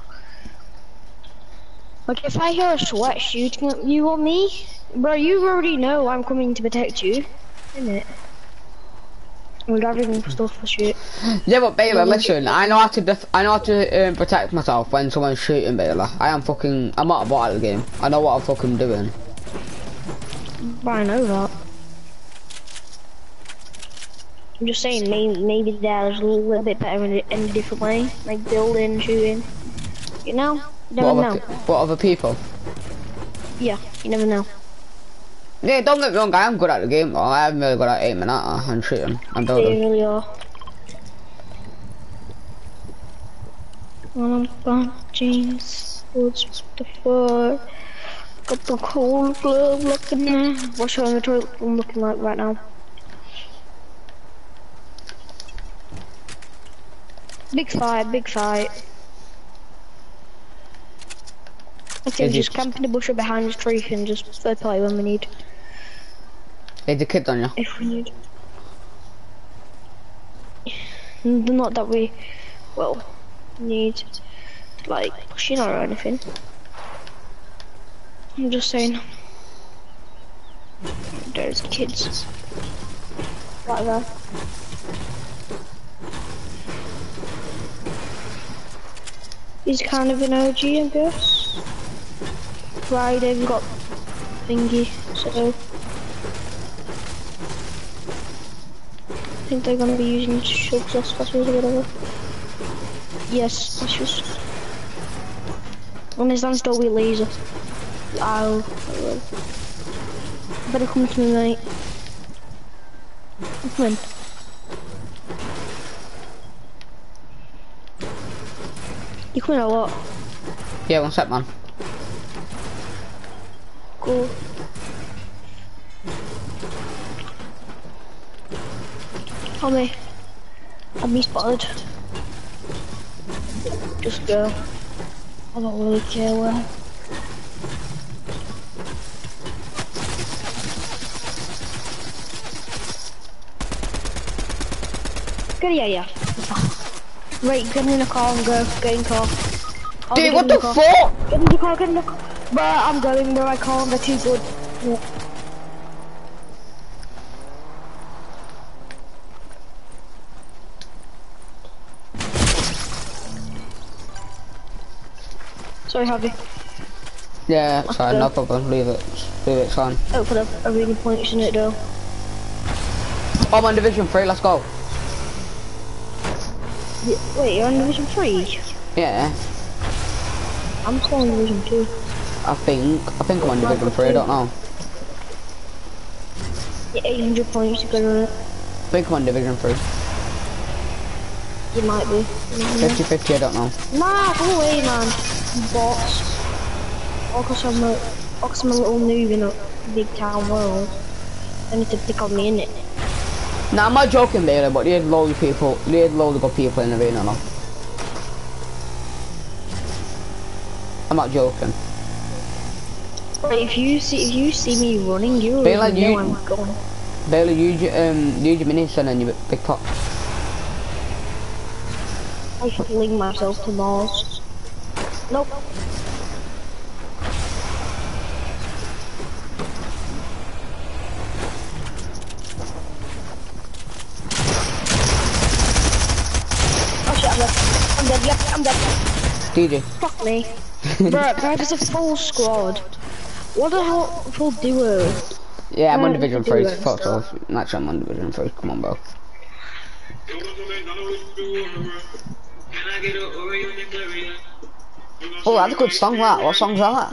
Speaker 2: Like, if I hear a sweat shooting at you or me, bro, you already know I'm coming to protect you, innit? We're gathering stuff for shoot.
Speaker 1: Yeah, but Baylor, listen, I know how to protect myself when someone's shooting, Baylor. I'm not a bot at the game. I know what I'm fucking doing.
Speaker 2: But I know that. I'm just saying, maybe there's a little bit better in a different way, like building, shooting. You know? You never know.
Speaker 1: What other people?
Speaker 2: Yeah, you never know.
Speaker 1: Yeah, don't get me wrong, I am good at the game though. I am really good at aiming at her and shooting and
Speaker 2: They
Speaker 1: building.
Speaker 2: really are. Jeans, what's the fuck? Got the cold glove looking there. What's your inventory looking like right now? Big fight. I think just camp in the bush or behind the tree and just third party when we need.
Speaker 1: Hey, the kid on you.
Speaker 2: If we need. Not that we, well, need, like, pushing or anything. I'm just saying. There's kids. Whatever. He's kind of an OG, I guess. Friday we got thingy, so I think they're gonna be using shoves or specials or whatever. Yes, specials. And his land's still with laser. Ow. Better come to me, mate. Come in. You come in a lot.
Speaker 1: Yeah, one sec, man.
Speaker 2: Cool. Tell me. I've been spotted. Just go. I don't really care where. Good, yeah. Right, get in the car and go. Get in the car.
Speaker 1: Dude, what the fuck?
Speaker 2: Get in the car, get in the car. Bro, I'm going where I can't, they're too good. Yeah. Sorry, Harvey.
Speaker 1: Yeah, it's fine, no problem. Leave it. It's fine.
Speaker 2: Oh, put a really points in it though.
Speaker 1: I'm on Division 3, let's go.
Speaker 2: Yeah, wait, you're on Division 3?
Speaker 1: Yeah.
Speaker 2: I'm still on Division 2.
Speaker 1: I think I'm on Division 3, I don't know.
Speaker 2: Yeah, 800 points to go on it.
Speaker 1: I think I'm on Division 3.
Speaker 2: You might be.
Speaker 1: 50-50, I don't know.
Speaker 2: Nah, go away, man. You bots. Or cause I'm a little noob in a big town world. They need to pick on me, innit?
Speaker 1: Nah, I'm not joking, Bailey, but there's loads of people, there's loads of good people in the arena now. I'm not joking.
Speaker 2: But if you see me running, you
Speaker 1: Bailey,
Speaker 2: already know I'm gone.
Speaker 1: Bailey, use your mini son and your big pot.
Speaker 2: I fling myself to Mars. Nope. Oh shit, I'm dead. Yep, I'm dead.
Speaker 1: DJ.
Speaker 2: Fuck me. Bruh, there's a full squad. What the hell, full duo?
Speaker 1: Yeah, I'm on Division 3,
Speaker 2: duo and
Speaker 1: fuck
Speaker 2: stuff.
Speaker 1: off. Naturally, I'm on Division 3, come on, bro. Oh, that's a good song, that. What song's that?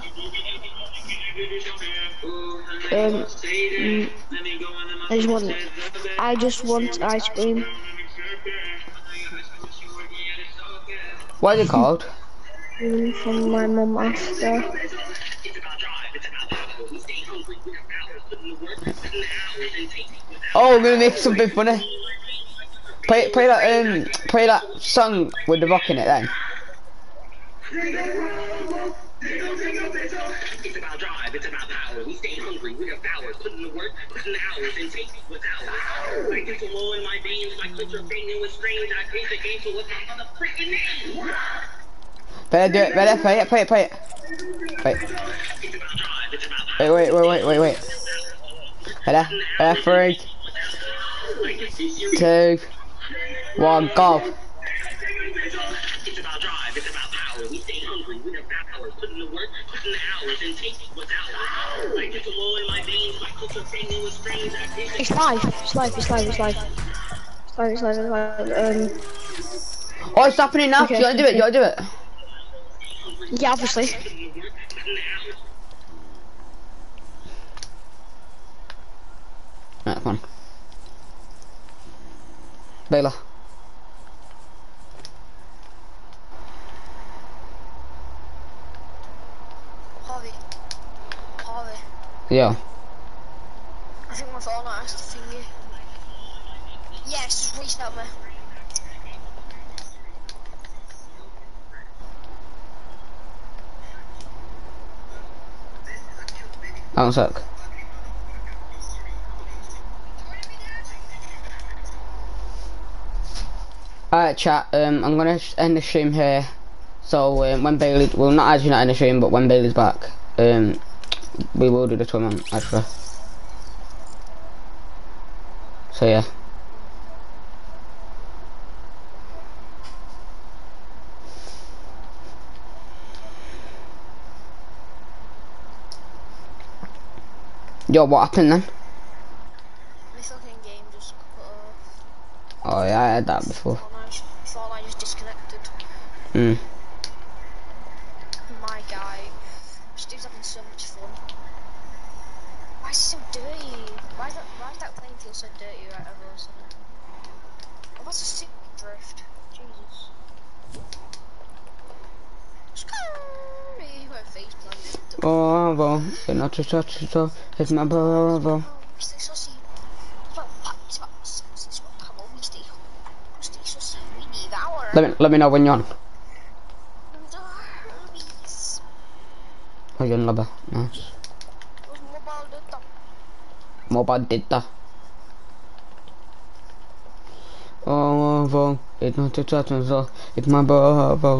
Speaker 2: I just want ice cream.
Speaker 1: What is it called?
Speaker 2: From my mum after.
Speaker 1: Oh, we're gonna make something funny. Play that song with the rock in it then.
Speaker 5: It's about drive, it's about power. We stay hungry, we have power. Put in the work, put in the hours, and take it without. I get to low in my veins, my clips are fading with strange. I play the game, so what's my motherfucking name?
Speaker 1: Better do it, better play it. Wait. Wait. Better, 3, 2, 1, go.
Speaker 5: It's about drive, it's about power. We stay hungry, we have power. Put in the work, put in the hours, and take it without. I get to low in my veins, my clips are fading with strange. I play the
Speaker 2: It's live.
Speaker 1: Oh, it's happening now.
Speaker 2: Okay.
Speaker 1: You gotta do it.
Speaker 2: Yeah, obviously.
Speaker 1: Right, come on. Baylor.
Speaker 4: Harvey.
Speaker 1: Yeah.
Speaker 4: I think my phone has the thingy. Yes, just restart me.
Speaker 1: One sec. Alright chat, I'm gonna end the stream here. So when Bailey, well not actually not in the stream, but when Bailey's back, We will do the tournament, actually. So yeah. Yo, what happened then?
Speaker 4: My fucking game just cut off.
Speaker 1: Oh yeah, I had that before.
Speaker 4: Fortnite just disconnected.
Speaker 1: Hmm.
Speaker 4: My guy. This dude's having so much fun. Why is it so dirty? Why is that playing field so dirty right over a sudden? Oh, that's a sick drift. Jesus. He went face planted.
Speaker 1: Bravo, you're not just touch it, so it's my bravo.
Speaker 4: Stay saucy. Come on, we stay saucy. We need our
Speaker 1: Let me know when you're on.
Speaker 4: armies.
Speaker 1: Oh, you're in lobby. Nice.
Speaker 4: Mobile data.
Speaker 1: Mobile data. Oh, bravo, it's not just touch it, so it's my bravo.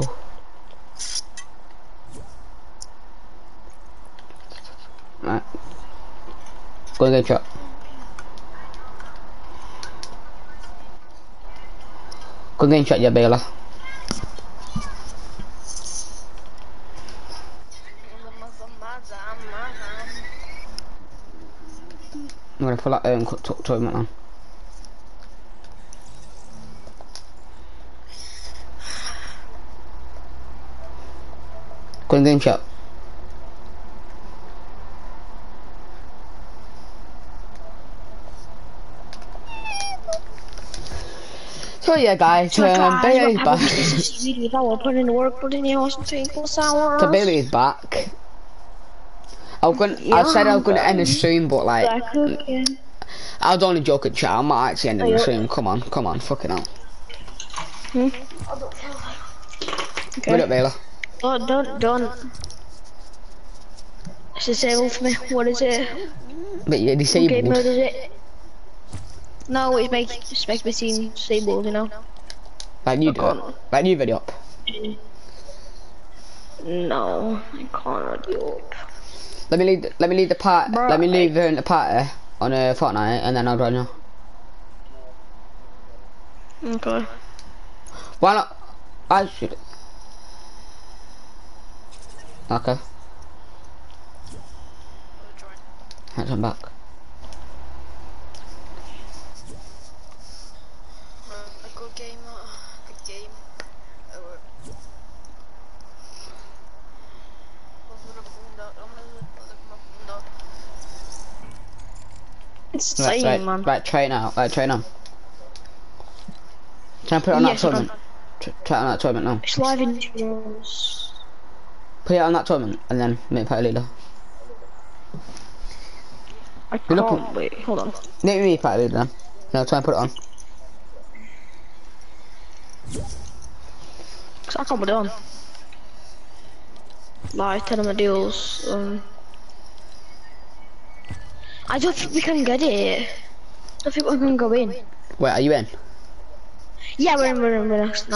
Speaker 1: Right. Go get shot. Go get shot, yeah, Bela. I'm gonna pull out tournament on. Go get shot. So yeah, guys, Bailey's back.
Speaker 2: Put in the work, put in the house, twinkle sour.
Speaker 1: So Bailey's back. I said I was gonna end the stream, but like, I was only joking, chat. I'm not actually ending the stream. Come on, fucking hell.
Speaker 2: Okay.
Speaker 1: What up, Bailey?
Speaker 2: Don't. It's disabled for me. What is it?
Speaker 1: But you're disabled.
Speaker 2: What game mode is it? No, it just makes me seem disabled, you know.
Speaker 1: Like you do it. Like you video up.
Speaker 2: No, I can't radio up.
Speaker 1: Let me lead the part.
Speaker 2: Bro,
Speaker 1: let me leave her in the party on Fortnite, and then I'll join you.
Speaker 2: Okay.
Speaker 1: Why not? I should. Okay. Let's come back.
Speaker 4: A good game. Good game.
Speaker 2: It's insane, man.
Speaker 1: Right, try it now. Try now. Try and put it on that tournament. Try it on that tournament now.
Speaker 2: It's live in yours.
Speaker 1: Put it on that tournament and then make party leader.
Speaker 2: I can't wait, hold on.
Speaker 1: Make me party leader then. And I'll try and put it on.
Speaker 2: Cause I can't put it on. Live tournament deals. I don't think we can get it. I don't think we can go in.
Speaker 1: Wait, are you in?
Speaker 2: Yeah, we're in. Nice.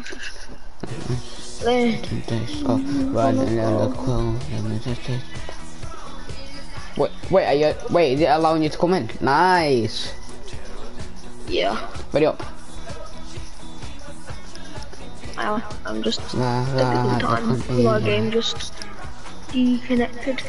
Speaker 1: Wait, are you? Wait, is it allowing you to come in? Nice.
Speaker 2: Yeah.
Speaker 1: Ready up.
Speaker 2: I'm just taking time for our game just deconnected.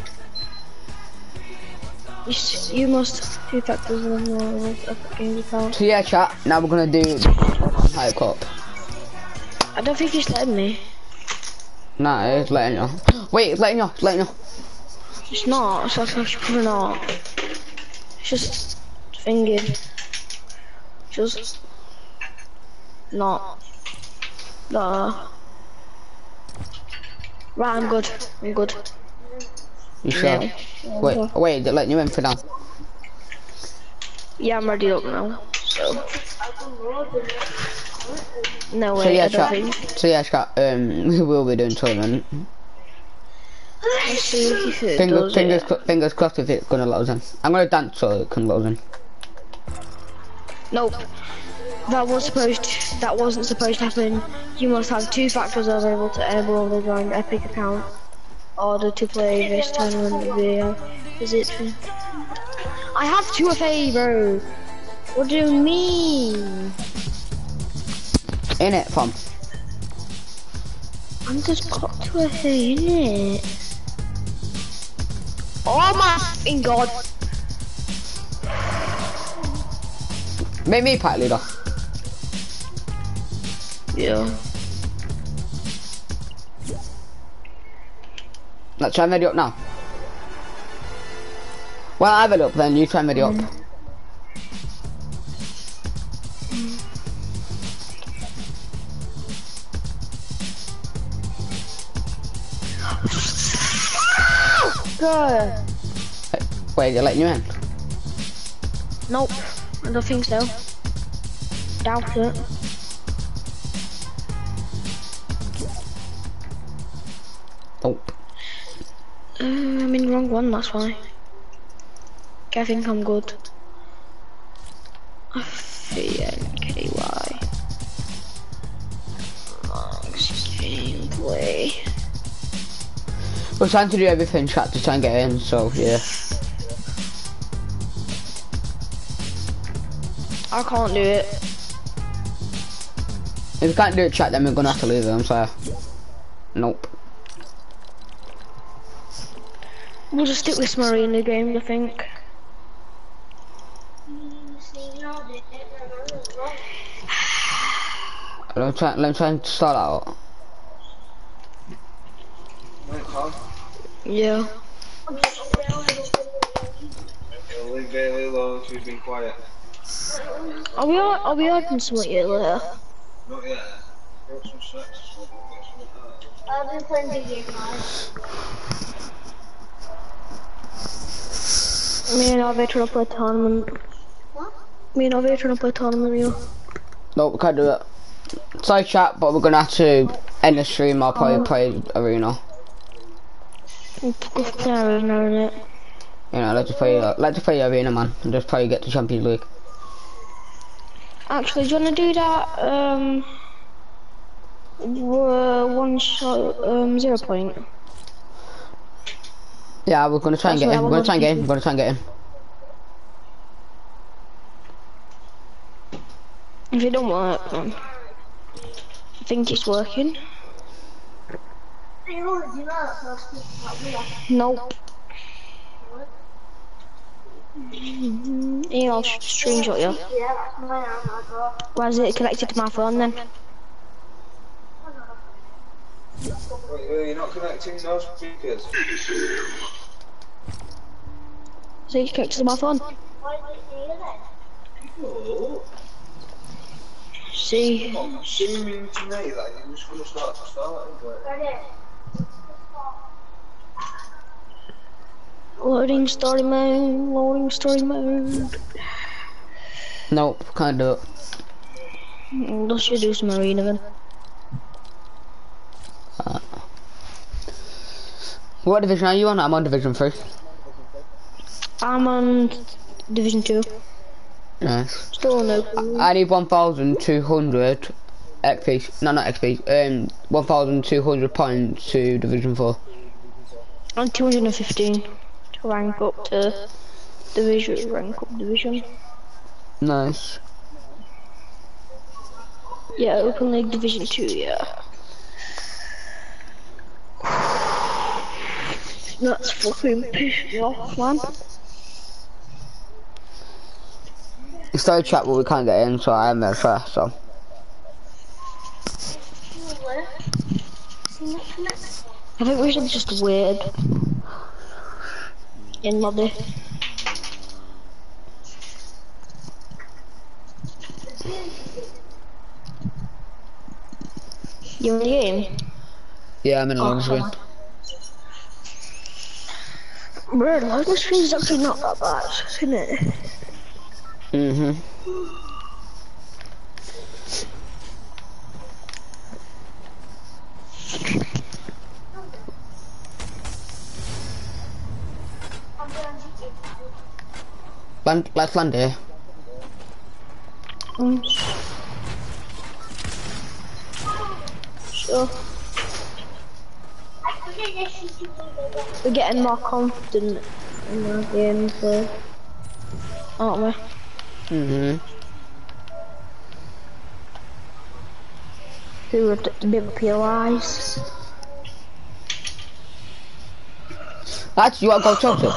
Speaker 2: You must do factors in the game account.
Speaker 1: So yeah, chat. Now we're gonna do Hype Cup.
Speaker 2: I don't think it's letting me.
Speaker 1: Nah, it's letting you. Wait, it's letting you.
Speaker 2: It's not. It's actually not. It's just thinking. Just not. Right, I'm good.
Speaker 1: You sure?
Speaker 2: Yeah.
Speaker 1: Wait, they're letting you in for now.
Speaker 2: Yeah, I'm ready up now. So. No way.
Speaker 1: So yeah,
Speaker 2: I don't think.
Speaker 1: chat. We will be doing tournament.
Speaker 2: Let's see if it does
Speaker 1: Fingers crossed if it's gonna load in. I'm gonna dance so it can load in.
Speaker 2: Nope. That wasn't supposed to happen. You must have 2 factors available to enable the join Epic account order to play this tournament video. Is it? I have 2FA, bro. What do you mean?
Speaker 1: In it, fam.
Speaker 2: I'm just got 2FA, innit? Oh my f***ing god.
Speaker 1: Make me pack leader.
Speaker 2: Yeah.
Speaker 1: Let's try and ready up now. Well, I have it up then, you try and ready up.
Speaker 2: Good.
Speaker 1: Wait, you're letting you in?
Speaker 2: Nope, I don't think so. Doubt it.
Speaker 1: Nope.
Speaker 2: I'm in the wrong one, that's why. I think I'm good. FNKY. Max gameplay.
Speaker 1: We're trying to do everything, chat, to try and get in, so yeah.
Speaker 2: I can't do it.
Speaker 1: If we can't do it, chat, then we're gonna have to leave it, I'm sorry. Nope.
Speaker 2: We'll just stick with Marina games, I think.
Speaker 1: Let me try and start out.
Speaker 2: Yeah.
Speaker 3: Leave Bailey alone, she's been quiet.
Speaker 2: Are we open something yet later?
Speaker 3: Not yet. Got some snacks.
Speaker 6: I've been playing video games.
Speaker 2: Me and Ave trying to play tournament.
Speaker 6: What?
Speaker 2: Me and Ave trying to play tournament, you.
Speaker 1: Nope, we can't do it. Sorry chat, but we're gonna have to end the stream, I'll probably play Arena.
Speaker 2: We'll go for Arena, innit?
Speaker 1: You know, let's just play Arena, man, and just probably get to Champions League.
Speaker 2: Actually, do you wanna do that, one shot, 0 point?
Speaker 1: Yeah, we're gonna try and get in, we're gonna try and get in, we're gonna try and get in.
Speaker 2: If it don't work, then I think it's working. Nope. Yeah, I'll screenshot you. Why is it connected to my phone then?
Speaker 3: Wait, you're not connecting those speakers?
Speaker 2: So it's connected to my phone.
Speaker 3: Oh.
Speaker 2: See.
Speaker 3: I'm assuming to me that you was going to start it.
Speaker 2: Loading story mode, loading story mode.
Speaker 1: Nope, can't do it.
Speaker 2: Let's just do some arena then.
Speaker 1: What division are you on? I'm on Division 3.
Speaker 2: I'm on Division 2.
Speaker 1: Nice.
Speaker 2: Still no.
Speaker 1: I need 1,200 XP, no not XP, 1,200 points to Division 4.
Speaker 2: I'm 215 to rank up to division, rank up division.
Speaker 1: Nice.
Speaker 2: Yeah, Open League Division 2, yeah. That's fucking pissed me off, man.
Speaker 1: Sorry chat, but we can't get in, so I am there first, so.
Speaker 2: I think we should just wait in lobby. You in the game?
Speaker 1: Yeah, I'm in a long screen.
Speaker 2: Bro, loading screen is actually not that bad, isn't it?
Speaker 1: Let's land here.
Speaker 2: Sure. We're getting more confident in our gameplay, aren't we? Who would be able to POIs?
Speaker 1: Lads, you want to go tilted?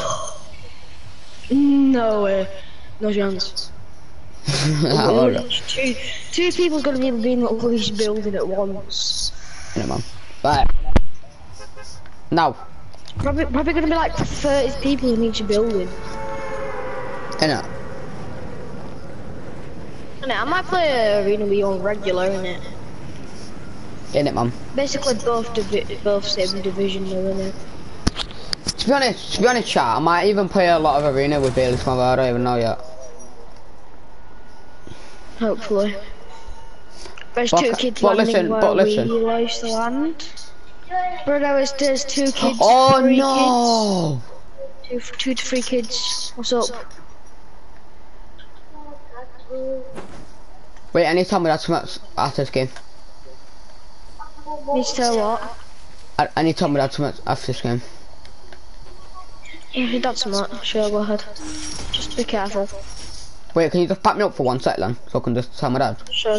Speaker 2: No way. No chance.
Speaker 1: Alright.
Speaker 2: Two people's gonna be in the least building at once.
Speaker 1: Yeah, man. Right. Now.
Speaker 2: Probably gonna be like 30 people in each building.
Speaker 1: Innit?
Speaker 2: I might play Arena Wii on regular, innit?
Speaker 1: Innit, man.
Speaker 2: Basically both same division though, innit?
Speaker 1: To be honest, chat, I might even play a lot of Arena with Bailey tomorrow, I don't even know yet.
Speaker 2: Hopefully. There's two kids landing where we used to land. Bro, there's two kids.
Speaker 1: Oh
Speaker 2: three
Speaker 1: no!
Speaker 2: Kids. Two to 3 kids. What's up?
Speaker 1: Wait, anytime we had some after this game.
Speaker 2: Need to tell what?
Speaker 1: Anytime we had some after this game.
Speaker 2: Yeah, that's smart. Sure, go ahead. Just be careful.
Speaker 1: Wait, can you just back me up for 1 sec then? So I can just tell my dad?
Speaker 2: Sure.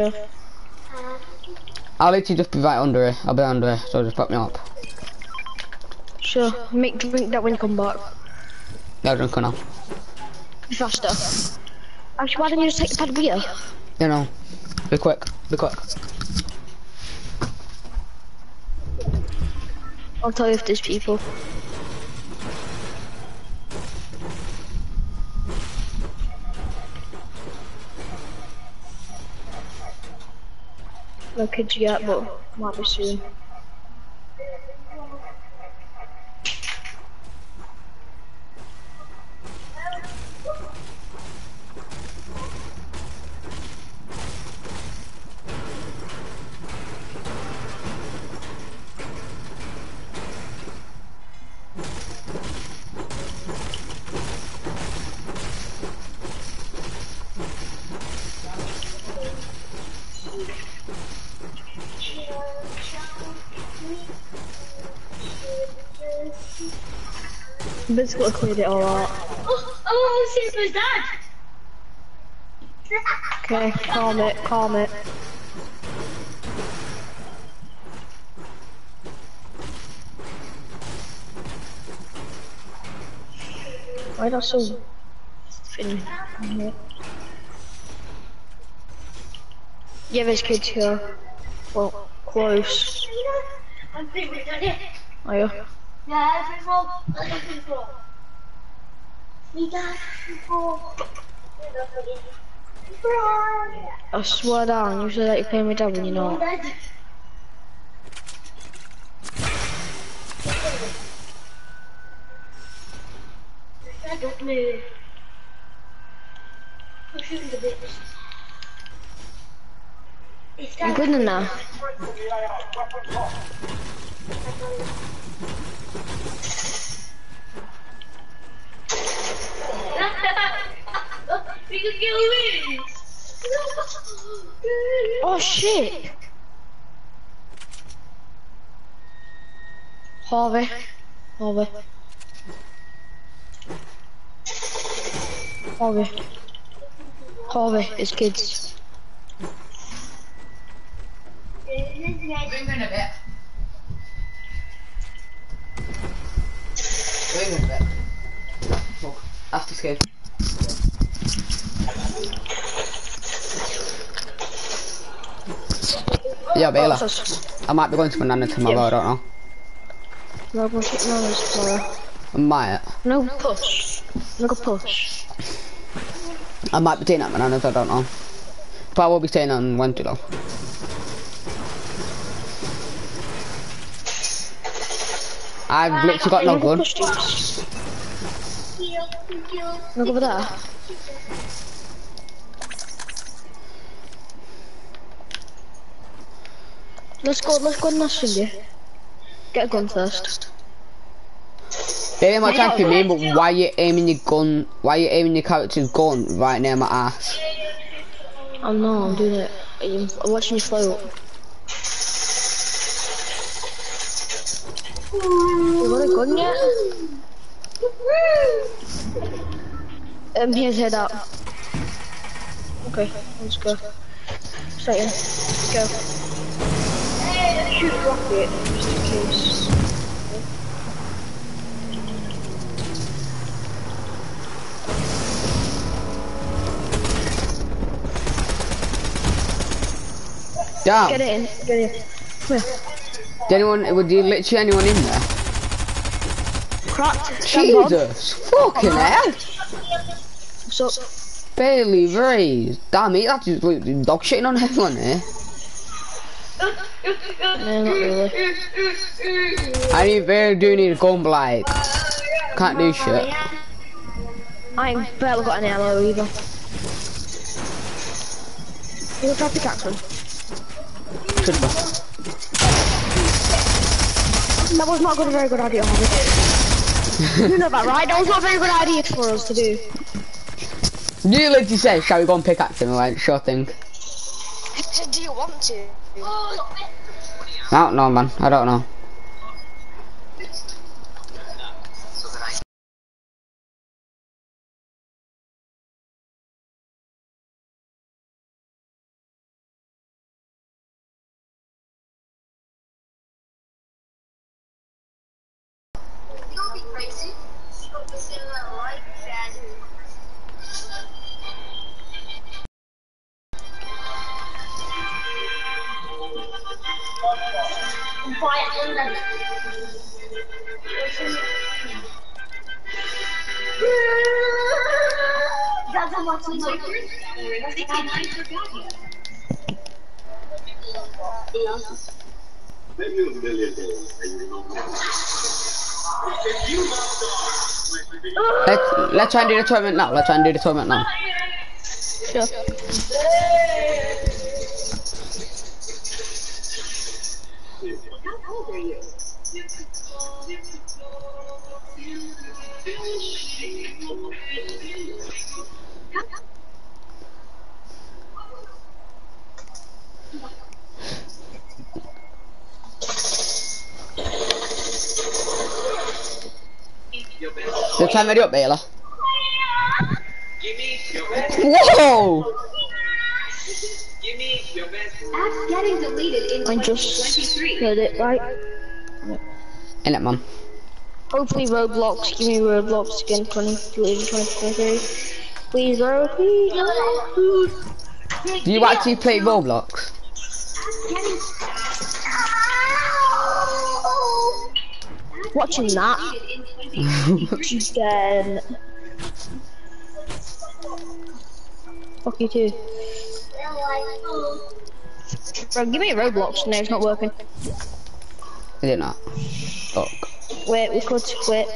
Speaker 1: I'll literally just be right under it. I'll be under it, so just back me up.
Speaker 2: Sure. Drink that when you come back.
Speaker 1: Yeah, I'll drink it now.
Speaker 2: Be faster. Actually, why don't you just take the pad beer?
Speaker 1: You know. Be quick.
Speaker 2: I'll tell you if there's people. No kids yet, but might be soon. Basically cleared it all out.
Speaker 6: Oh, see who's that?
Speaker 2: Okay, calm it. Why not so thin? Yeah, there's kids here. Well, close. Are you?
Speaker 6: Yeah, people.
Speaker 2: I swear down, you said that you pay me down when you're not.
Speaker 6: Don't move. Pushing the bit.
Speaker 2: I'm good enough.
Speaker 6: We could get away.
Speaker 2: Oh shit! Harvey, it's kids.
Speaker 1: Ring in a bit. Look, after skate. Yeah, Bailey. I might be going to Banana tomorrow, I don't know.
Speaker 2: No, we'll get bananas tomorrow.
Speaker 1: I might.
Speaker 2: No push.
Speaker 1: I might be staying at Bananas, I don't know. But I will be staying on Wednesday though. I've literally got no gun.
Speaker 2: Look over there. Let's go and nest in you. Get a gun first.
Speaker 1: They might try to me, but why are you aiming your character's gun right near my ass?
Speaker 2: Oh no, I'm doing it. I'm watching you float. You got a gun yet? Here's head up. Okay, let's go. Straight in. Go. Shoot a rocket, just in case.
Speaker 1: Down.
Speaker 2: Get it in, get it in. Come here.
Speaker 1: Did anyone, would you literally anyone in there?
Speaker 2: Cracked.
Speaker 1: Jesus, fucking hell.
Speaker 2: So,
Speaker 1: Barely raised. Damn it, that's just like dog shitting on everyone here.
Speaker 2: no, not really.
Speaker 1: I do need a gun, but like, can't do shit.
Speaker 2: I ain't barely got any ammo either. You got a pickaxe one?
Speaker 1: Should be.
Speaker 2: That was not a very good idea, Harvey. You know that, right? That was not a very good idea for us to do.
Speaker 1: You literally said, shall we go and pickaxe him? I went, sure thing.
Speaker 4: Do you want to?
Speaker 1: I don't know, man. I don't know. Let's try and do the tournament now. Let's try and do the tournament now.
Speaker 2: Sure.
Speaker 1: The time ready up, Baylor. Whoa!
Speaker 6: Apps getting deleted in
Speaker 2: I just heard it, right?
Speaker 1: Innit, man?
Speaker 2: Hopefully Roblox, give me Roblox again, 2023. Please, bro, please.
Speaker 1: Do you actually play Roblox?
Speaker 2: Watching that. Again. Fuck you too. Bro, give me a Roblox. No, it's not working.
Speaker 1: Is it not? Fuck.
Speaker 2: Wait, we could quit.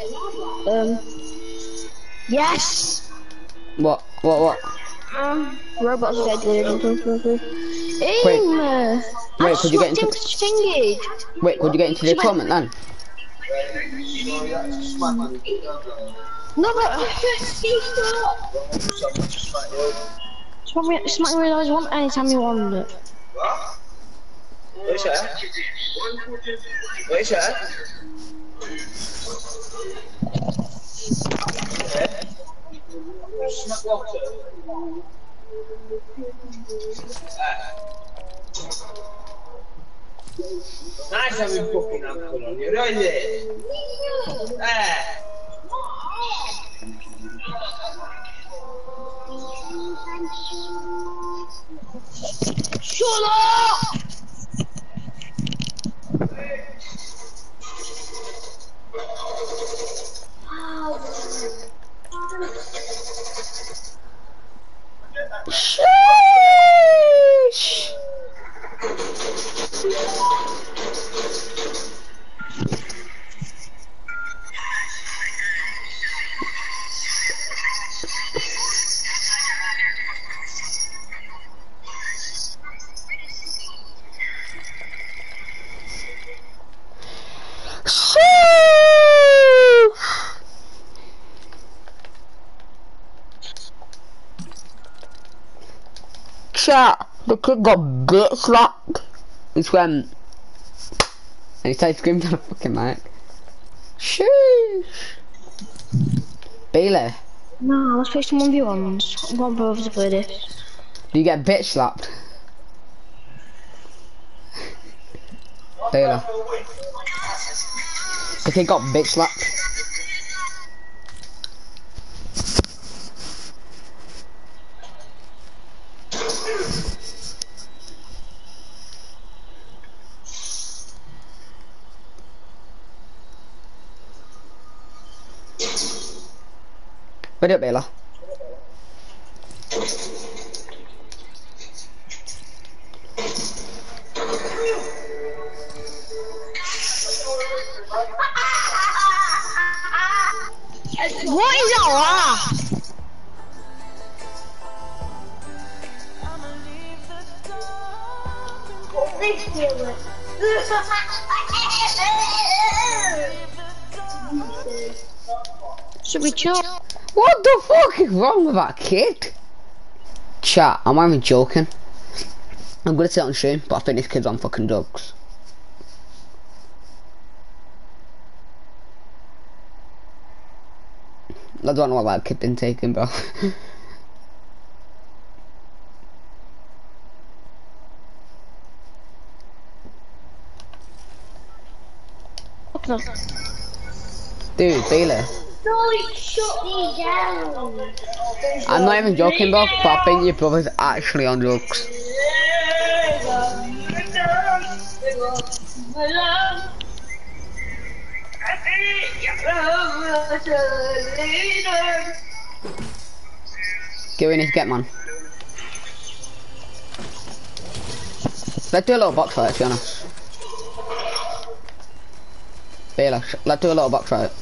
Speaker 2: Yes!
Speaker 1: What?
Speaker 2: Robots get deleted. Aim!
Speaker 1: Wait, could you get into
Speaker 2: thingy?
Speaker 1: Wait, could you get into the tournament then?
Speaker 2: No, but smack me with one anytime you want it.
Speaker 3: Where's that? Where's that? Smack water. Nice having fucking alcohol on you, isn't it?
Speaker 2: Shut up!
Speaker 1: Sheesh! Chat, the kid got bit slapped. He went and he started screaming on the fucking mic. Sheesh. Bailey,
Speaker 2: Nah, let's play some 1v1s. I'm going both to play this.
Speaker 1: do you get bitch slapped? Bailey. If he got bitch slapped. Wait up, Bailey.
Speaker 2: What is that laugh? Should we chill?
Speaker 1: What the fuck is wrong with that kid? Chat, I'm not even joking. I'm gonna say it on stream, but I think this kid's on fucking drugs. I don't know what that kid been taking, bro. Dude, Bailey.
Speaker 6: Don't shut me down.
Speaker 1: I'm not even joking, bro, but I think your brother's actually on drugs. Get in his get, man. Let's do a little box fight, to be honest. Bailey, let's do a little box fight.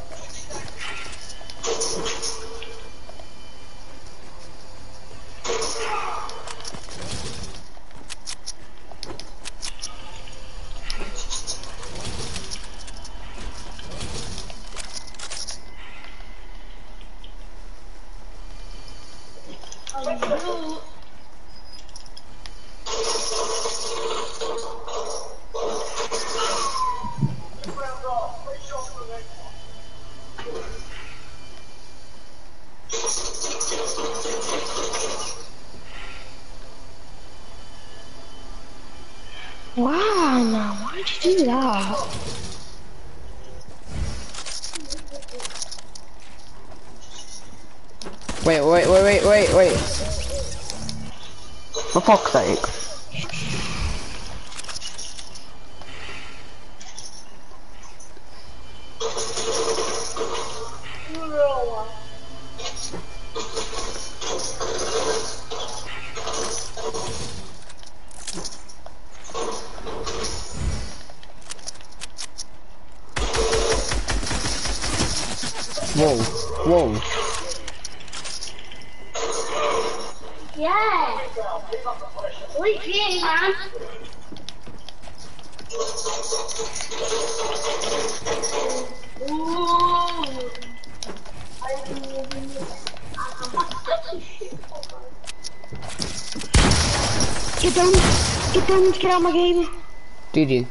Speaker 2: Wow, now why'd you do that?
Speaker 1: Wait. For fuck's sake. Whoa.
Speaker 6: Yeah. What are you doing, man? Ooh.
Speaker 2: Get down, get out of my game.
Speaker 1: Did you?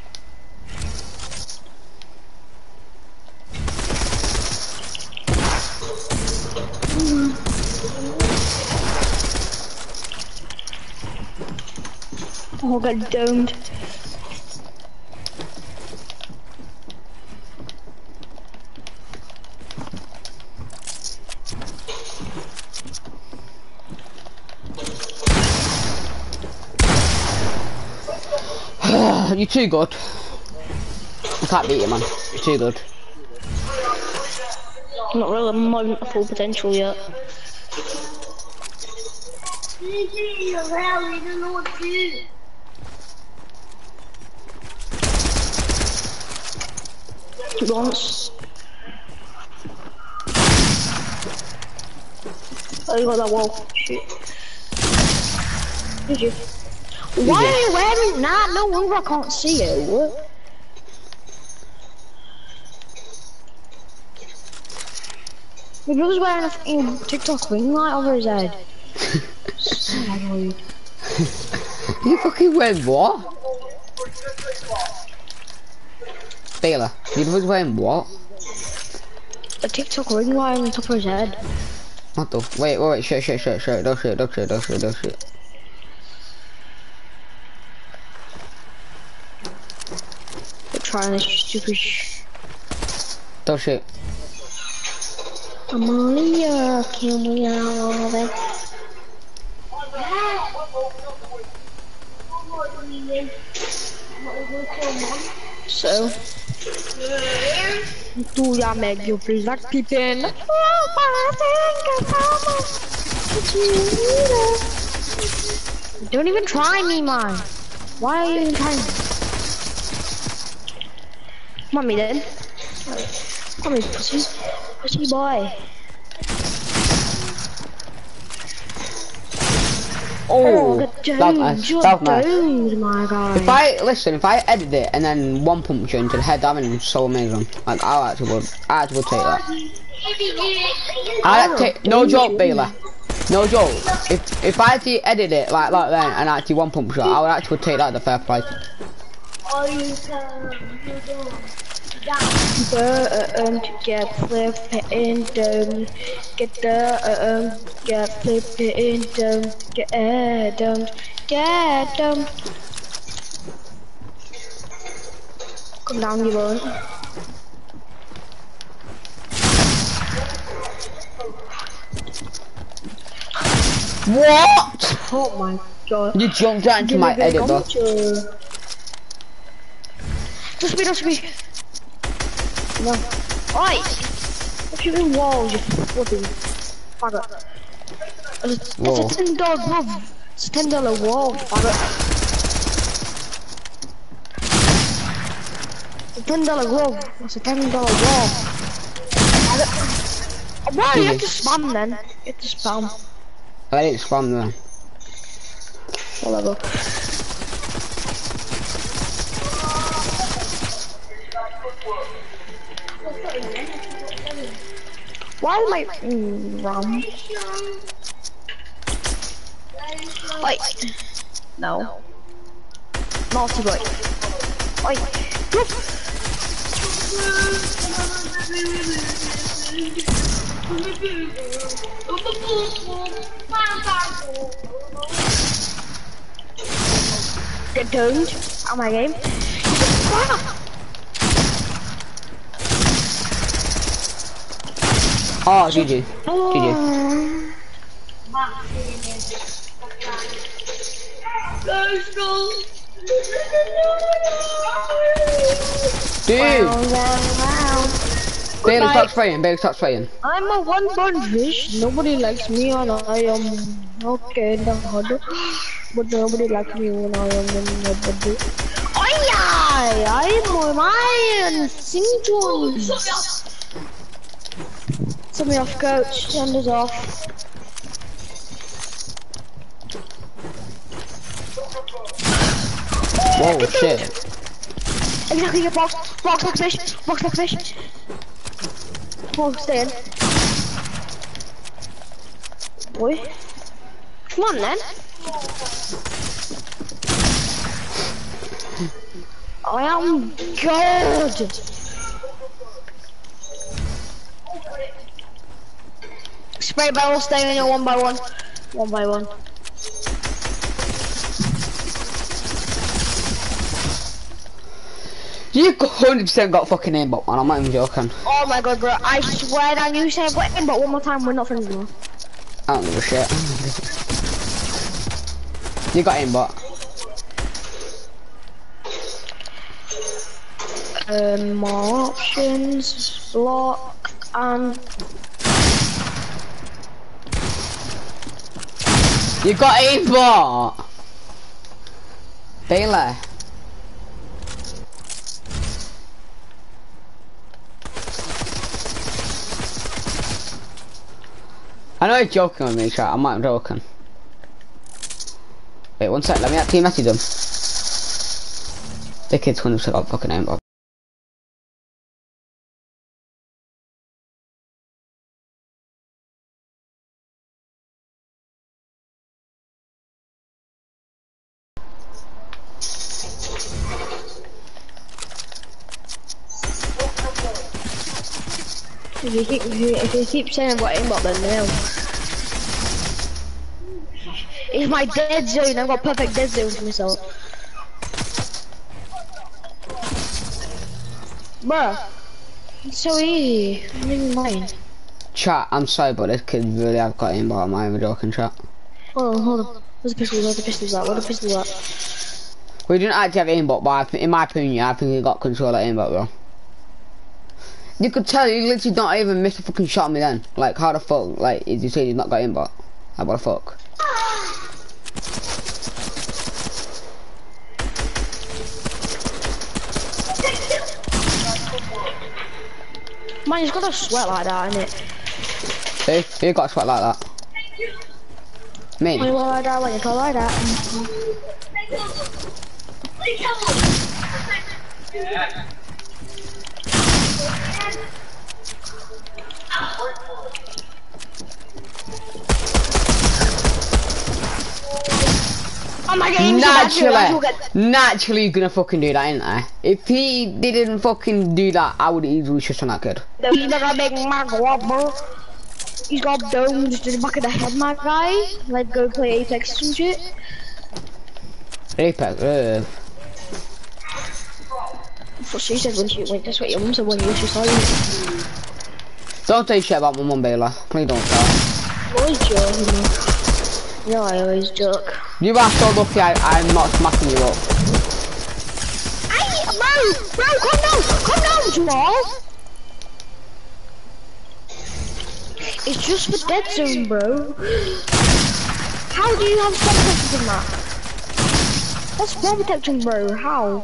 Speaker 2: Oh, I got domed.
Speaker 1: You're too good. I can't beat you, man. You're too good.
Speaker 2: Not really, I'm not even at full potential yet.
Speaker 6: You don't know what to do.
Speaker 2: Once. Oh, you got that wall. Shit. Did you? Why are you wearing that? No wonder I can't see you. What? My brother's wearing a fucking TikTok ring light over his head. So annoyed.
Speaker 1: You fucking went what? Baylor, he was wearing what?
Speaker 2: A TikTok ring light on top of his head.
Speaker 1: What the? Wait, shit, don't shoot.
Speaker 2: They're trying this stupid
Speaker 1: Don't shoot.
Speaker 2: Amalia, can we have it? So, do ya make you feel like peeping? Don't even try me, man. Why are you even trying? Come on, me then. Come on, pussy boy.
Speaker 1: Oh,
Speaker 2: that
Speaker 1: was nice.
Speaker 2: My guy.
Speaker 1: If I edit it and then one punch you into the head, that'd be so amazing. Like I actually would take that. I'd take no joke, Baylor. No joke. If I actually edit it like that and actually one punch shot, I would actually take that at the fair price.
Speaker 2: Get flipping down, get flipping down, get down. Come down, you won't.
Speaker 1: What?
Speaker 2: Oh my god.
Speaker 1: You jumped right into my edit, bro.
Speaker 2: Just be. No. Oi! What you in walls, you fucking faggot. It's a $10 glove. It's a $10 wall, faggot. It's a $10 glove. It's a $10 wall. Why? You have to spam then. You have to spam.
Speaker 1: I didn't spam then.
Speaker 2: Whatever. Why am I wrong? Wait. No. Multi-boy. Wait. Get domed on my game.
Speaker 1: Oh, GG. Dude! Bailey, stop spraying.
Speaker 2: I'm a one-bun fish. Nobody likes me and I am okay in the huddle. But nobody likes me when I am in the huddle. Oh yeah! I'm Ryan Sington. Send me off, coach. Send us off.
Speaker 1: Whoa, shit.
Speaker 2: Exactly, your box fish. Oh, stay in. Boy. Come on, then. I am good. Spray barrel, stay in it one by one. One by one.
Speaker 1: You 100% got fucking aimbot, man. I'm not even joking.
Speaker 2: Oh my god, bro. I swear that you said got aimbot one more time. We're not friends anymore.
Speaker 1: I don't give a shit. You got aimbot.
Speaker 2: More options. Block and...
Speaker 1: You got aimbot! Baylor. I know you're joking with me, chat. I'm not joking. Wait, one sec. Let me actually message them. The kid's 100% got fucking aimbot.
Speaker 2: If you keep saying about aimbot, then no. It's my dead zone. I've got perfect dead zone for myself. Bruh, it's so easy. I don't even mind.
Speaker 1: Chat, I'm sorry, but this kid really have got aimbot. I'm not even joking, chat.
Speaker 2: Hold on. Where's the pistol? Where's the pistols at? Where the pistol at?
Speaker 1: We didn't actually have aimbot, but in my opinion, I think he got control of aimbot, bro. You could tell he literally not even missed a fucking shot at me then. Like, how the fuck, like, is you say he's not got aimbot? Like, what the fuck?
Speaker 2: Man, he's got a sweat like that, innit?
Speaker 1: See? You got a sweat like that. Me?
Speaker 2: When you go like that, when you go like that. Oh my god,
Speaker 1: naturally you're gonna fucking do that, ain't there? If he didn't fucking do that, I would easily shut on that kid.
Speaker 2: He's got a big mug, bro. He's got domes to the back of the head, my guy. Like, go play Apex and shit.
Speaker 1: Apex,
Speaker 2: That's what she said when she went. That's what your mum said when you saw you.
Speaker 1: Don't say shit about my mum, Baylor. Please don't start.
Speaker 2: Always joking, man. No, I always joke.
Speaker 1: You are so lucky I'm not smacking you up.
Speaker 2: Bro, calm down, Jamal. It's just for dead zone, bro. How do you have some protection in that? That's bomb protection, bro. How?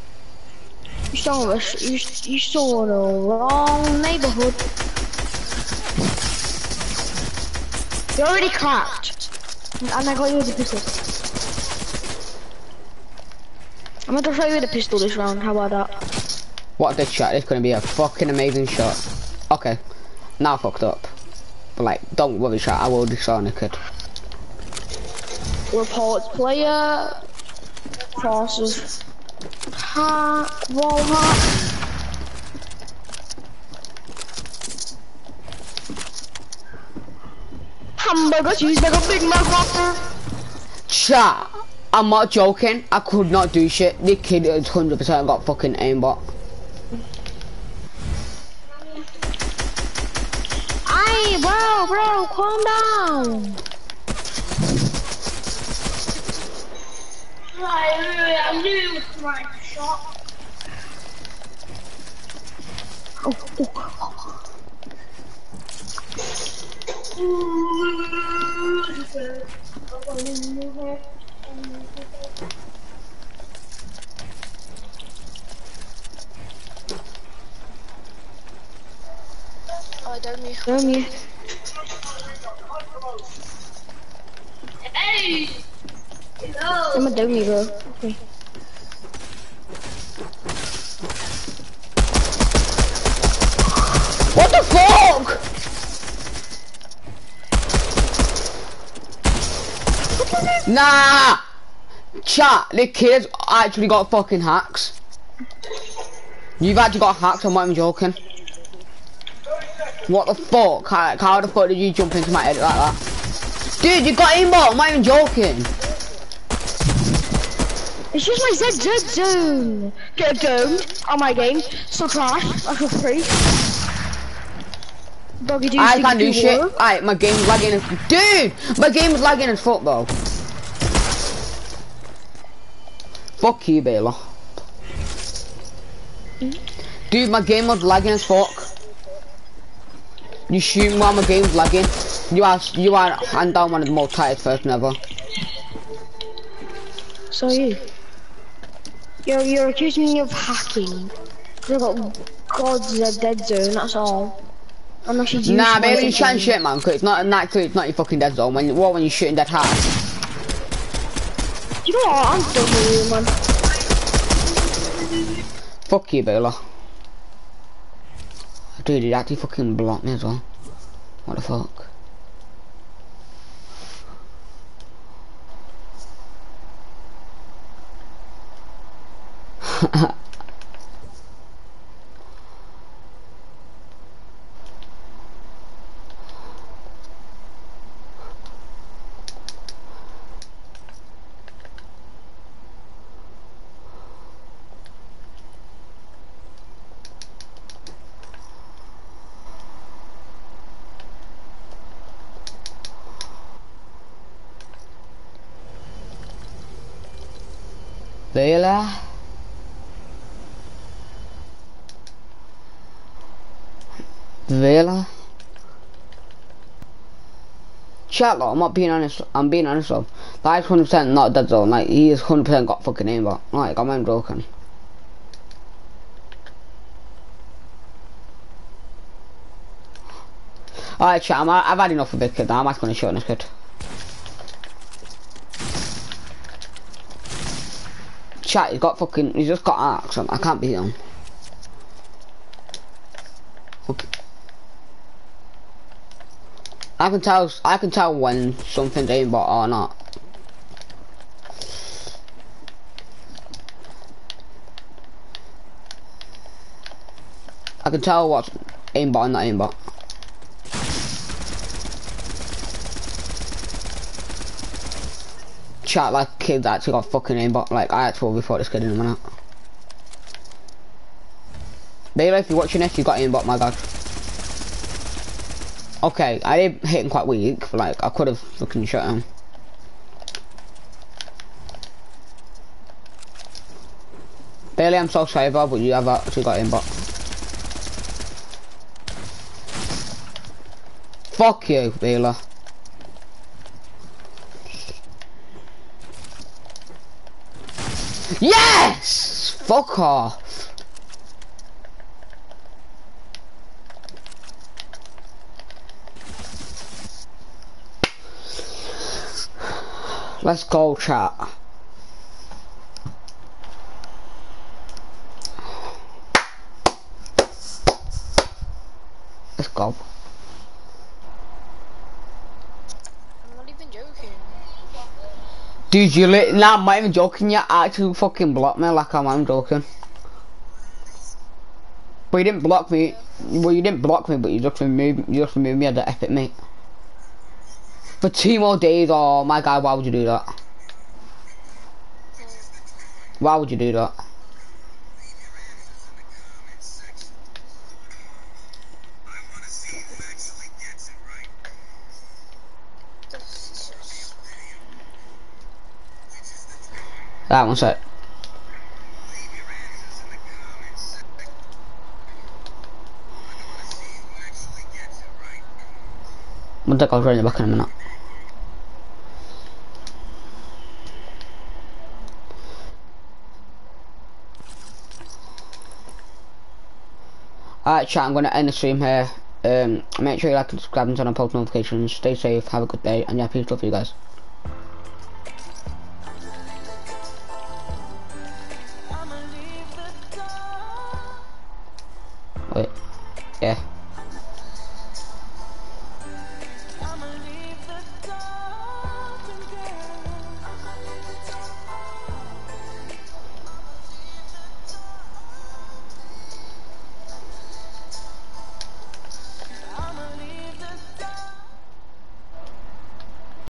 Speaker 2: You saw in the wrong neighborhood. You're already cracked. And I got you with the pistol. I'm gonna show you the pistol this round, how about that?
Speaker 1: What this shot? It's gonna be a fucking amazing shot. Okay, now I fucked up. But like, don't worry chat, I will destroy the kid.
Speaker 2: Report player. Crosses. Wall hack. Hamburger, cheeseburger, Big Mac, Whopper.
Speaker 1: Chat, I'm not joking. I could not do shit. This kid has 100% got fucking aimbot.
Speaker 2: Aye, bro, calm down. I'm doing with my shot.
Speaker 4: Oh, don't you?
Speaker 2: Don't you?
Speaker 6: Hey!
Speaker 2: I'm a dummy, bro. Okay.
Speaker 1: What the fuck? Nah! Chat, the kid's actually got fucking hacks. You've actually got hacks, I'm not even joking. What the fuck? How the fuck did you jump into my head like that? Dude, you got aimbot, I'm not even joking.
Speaker 2: It's just my ZZ zone. Get domed on my game. So crash. I feel free. Doggy do
Speaker 1: I can't do shit. Alright, my game's lagging as dude! My game is lagging as fuck though. Fuck you, Baylor. Dude, my game was lagging as fuck. You shoot me while my game's lagging. You are hand down one of the most tightest person ever.
Speaker 2: So you're accusing me of hacking. I got God's dead zone, that's all. I'm actually using
Speaker 1: nah, baby, you trying shit, man, cause it's not your fucking dead zone. When you're shooting dead hard.
Speaker 2: You know what? I'm done with you, man.
Speaker 1: Fuck you, Baylor. Dude, he actually fucking blocked me as well. What the fuck? Really? Really? Chat, like, I'm not being honest. I'm being honest, though. That is 100% not dead zone. Like, he is 100% got fucking aimbot. Like, I'm not joking. Alright, chat, I've had enough of this kid. I'm actually gonna shoot on this kid. Chat, he's just got arcs. I can't beat him. Okay. I can tell when something's aimbot or not. I can tell what's aimbot and not aimbot. Chat, like kids actually got fucking aimbot. Like I actually will before this kid in a minute. Baby, if you're watching this, you got aimbot, my god. Okay, I did hit him quite weak, but like I could have fucking shot him. Bailey, I'm so sorry, bro, but you have actually got aimbot. Fuck you, Bailey. Yes! Fuck off. Let's go, chat. Let's go.
Speaker 4: I'm not even joking.
Speaker 1: Dude, nah, I'm not even joking. You actually fucking blocked me like I'm joking. But you didn't block me. Well, you didn't block me, but you just removed me as an epic mate. For 2 more days, oh my god, why would you do that? Why would you do that? That one sec. One sec, I'll join you back in a minute. Alright chat, I'm gonna end the stream here. Make sure you like and subscribe and turn on post notifications. Stay safe, have a good day, and yeah, peace love you guys.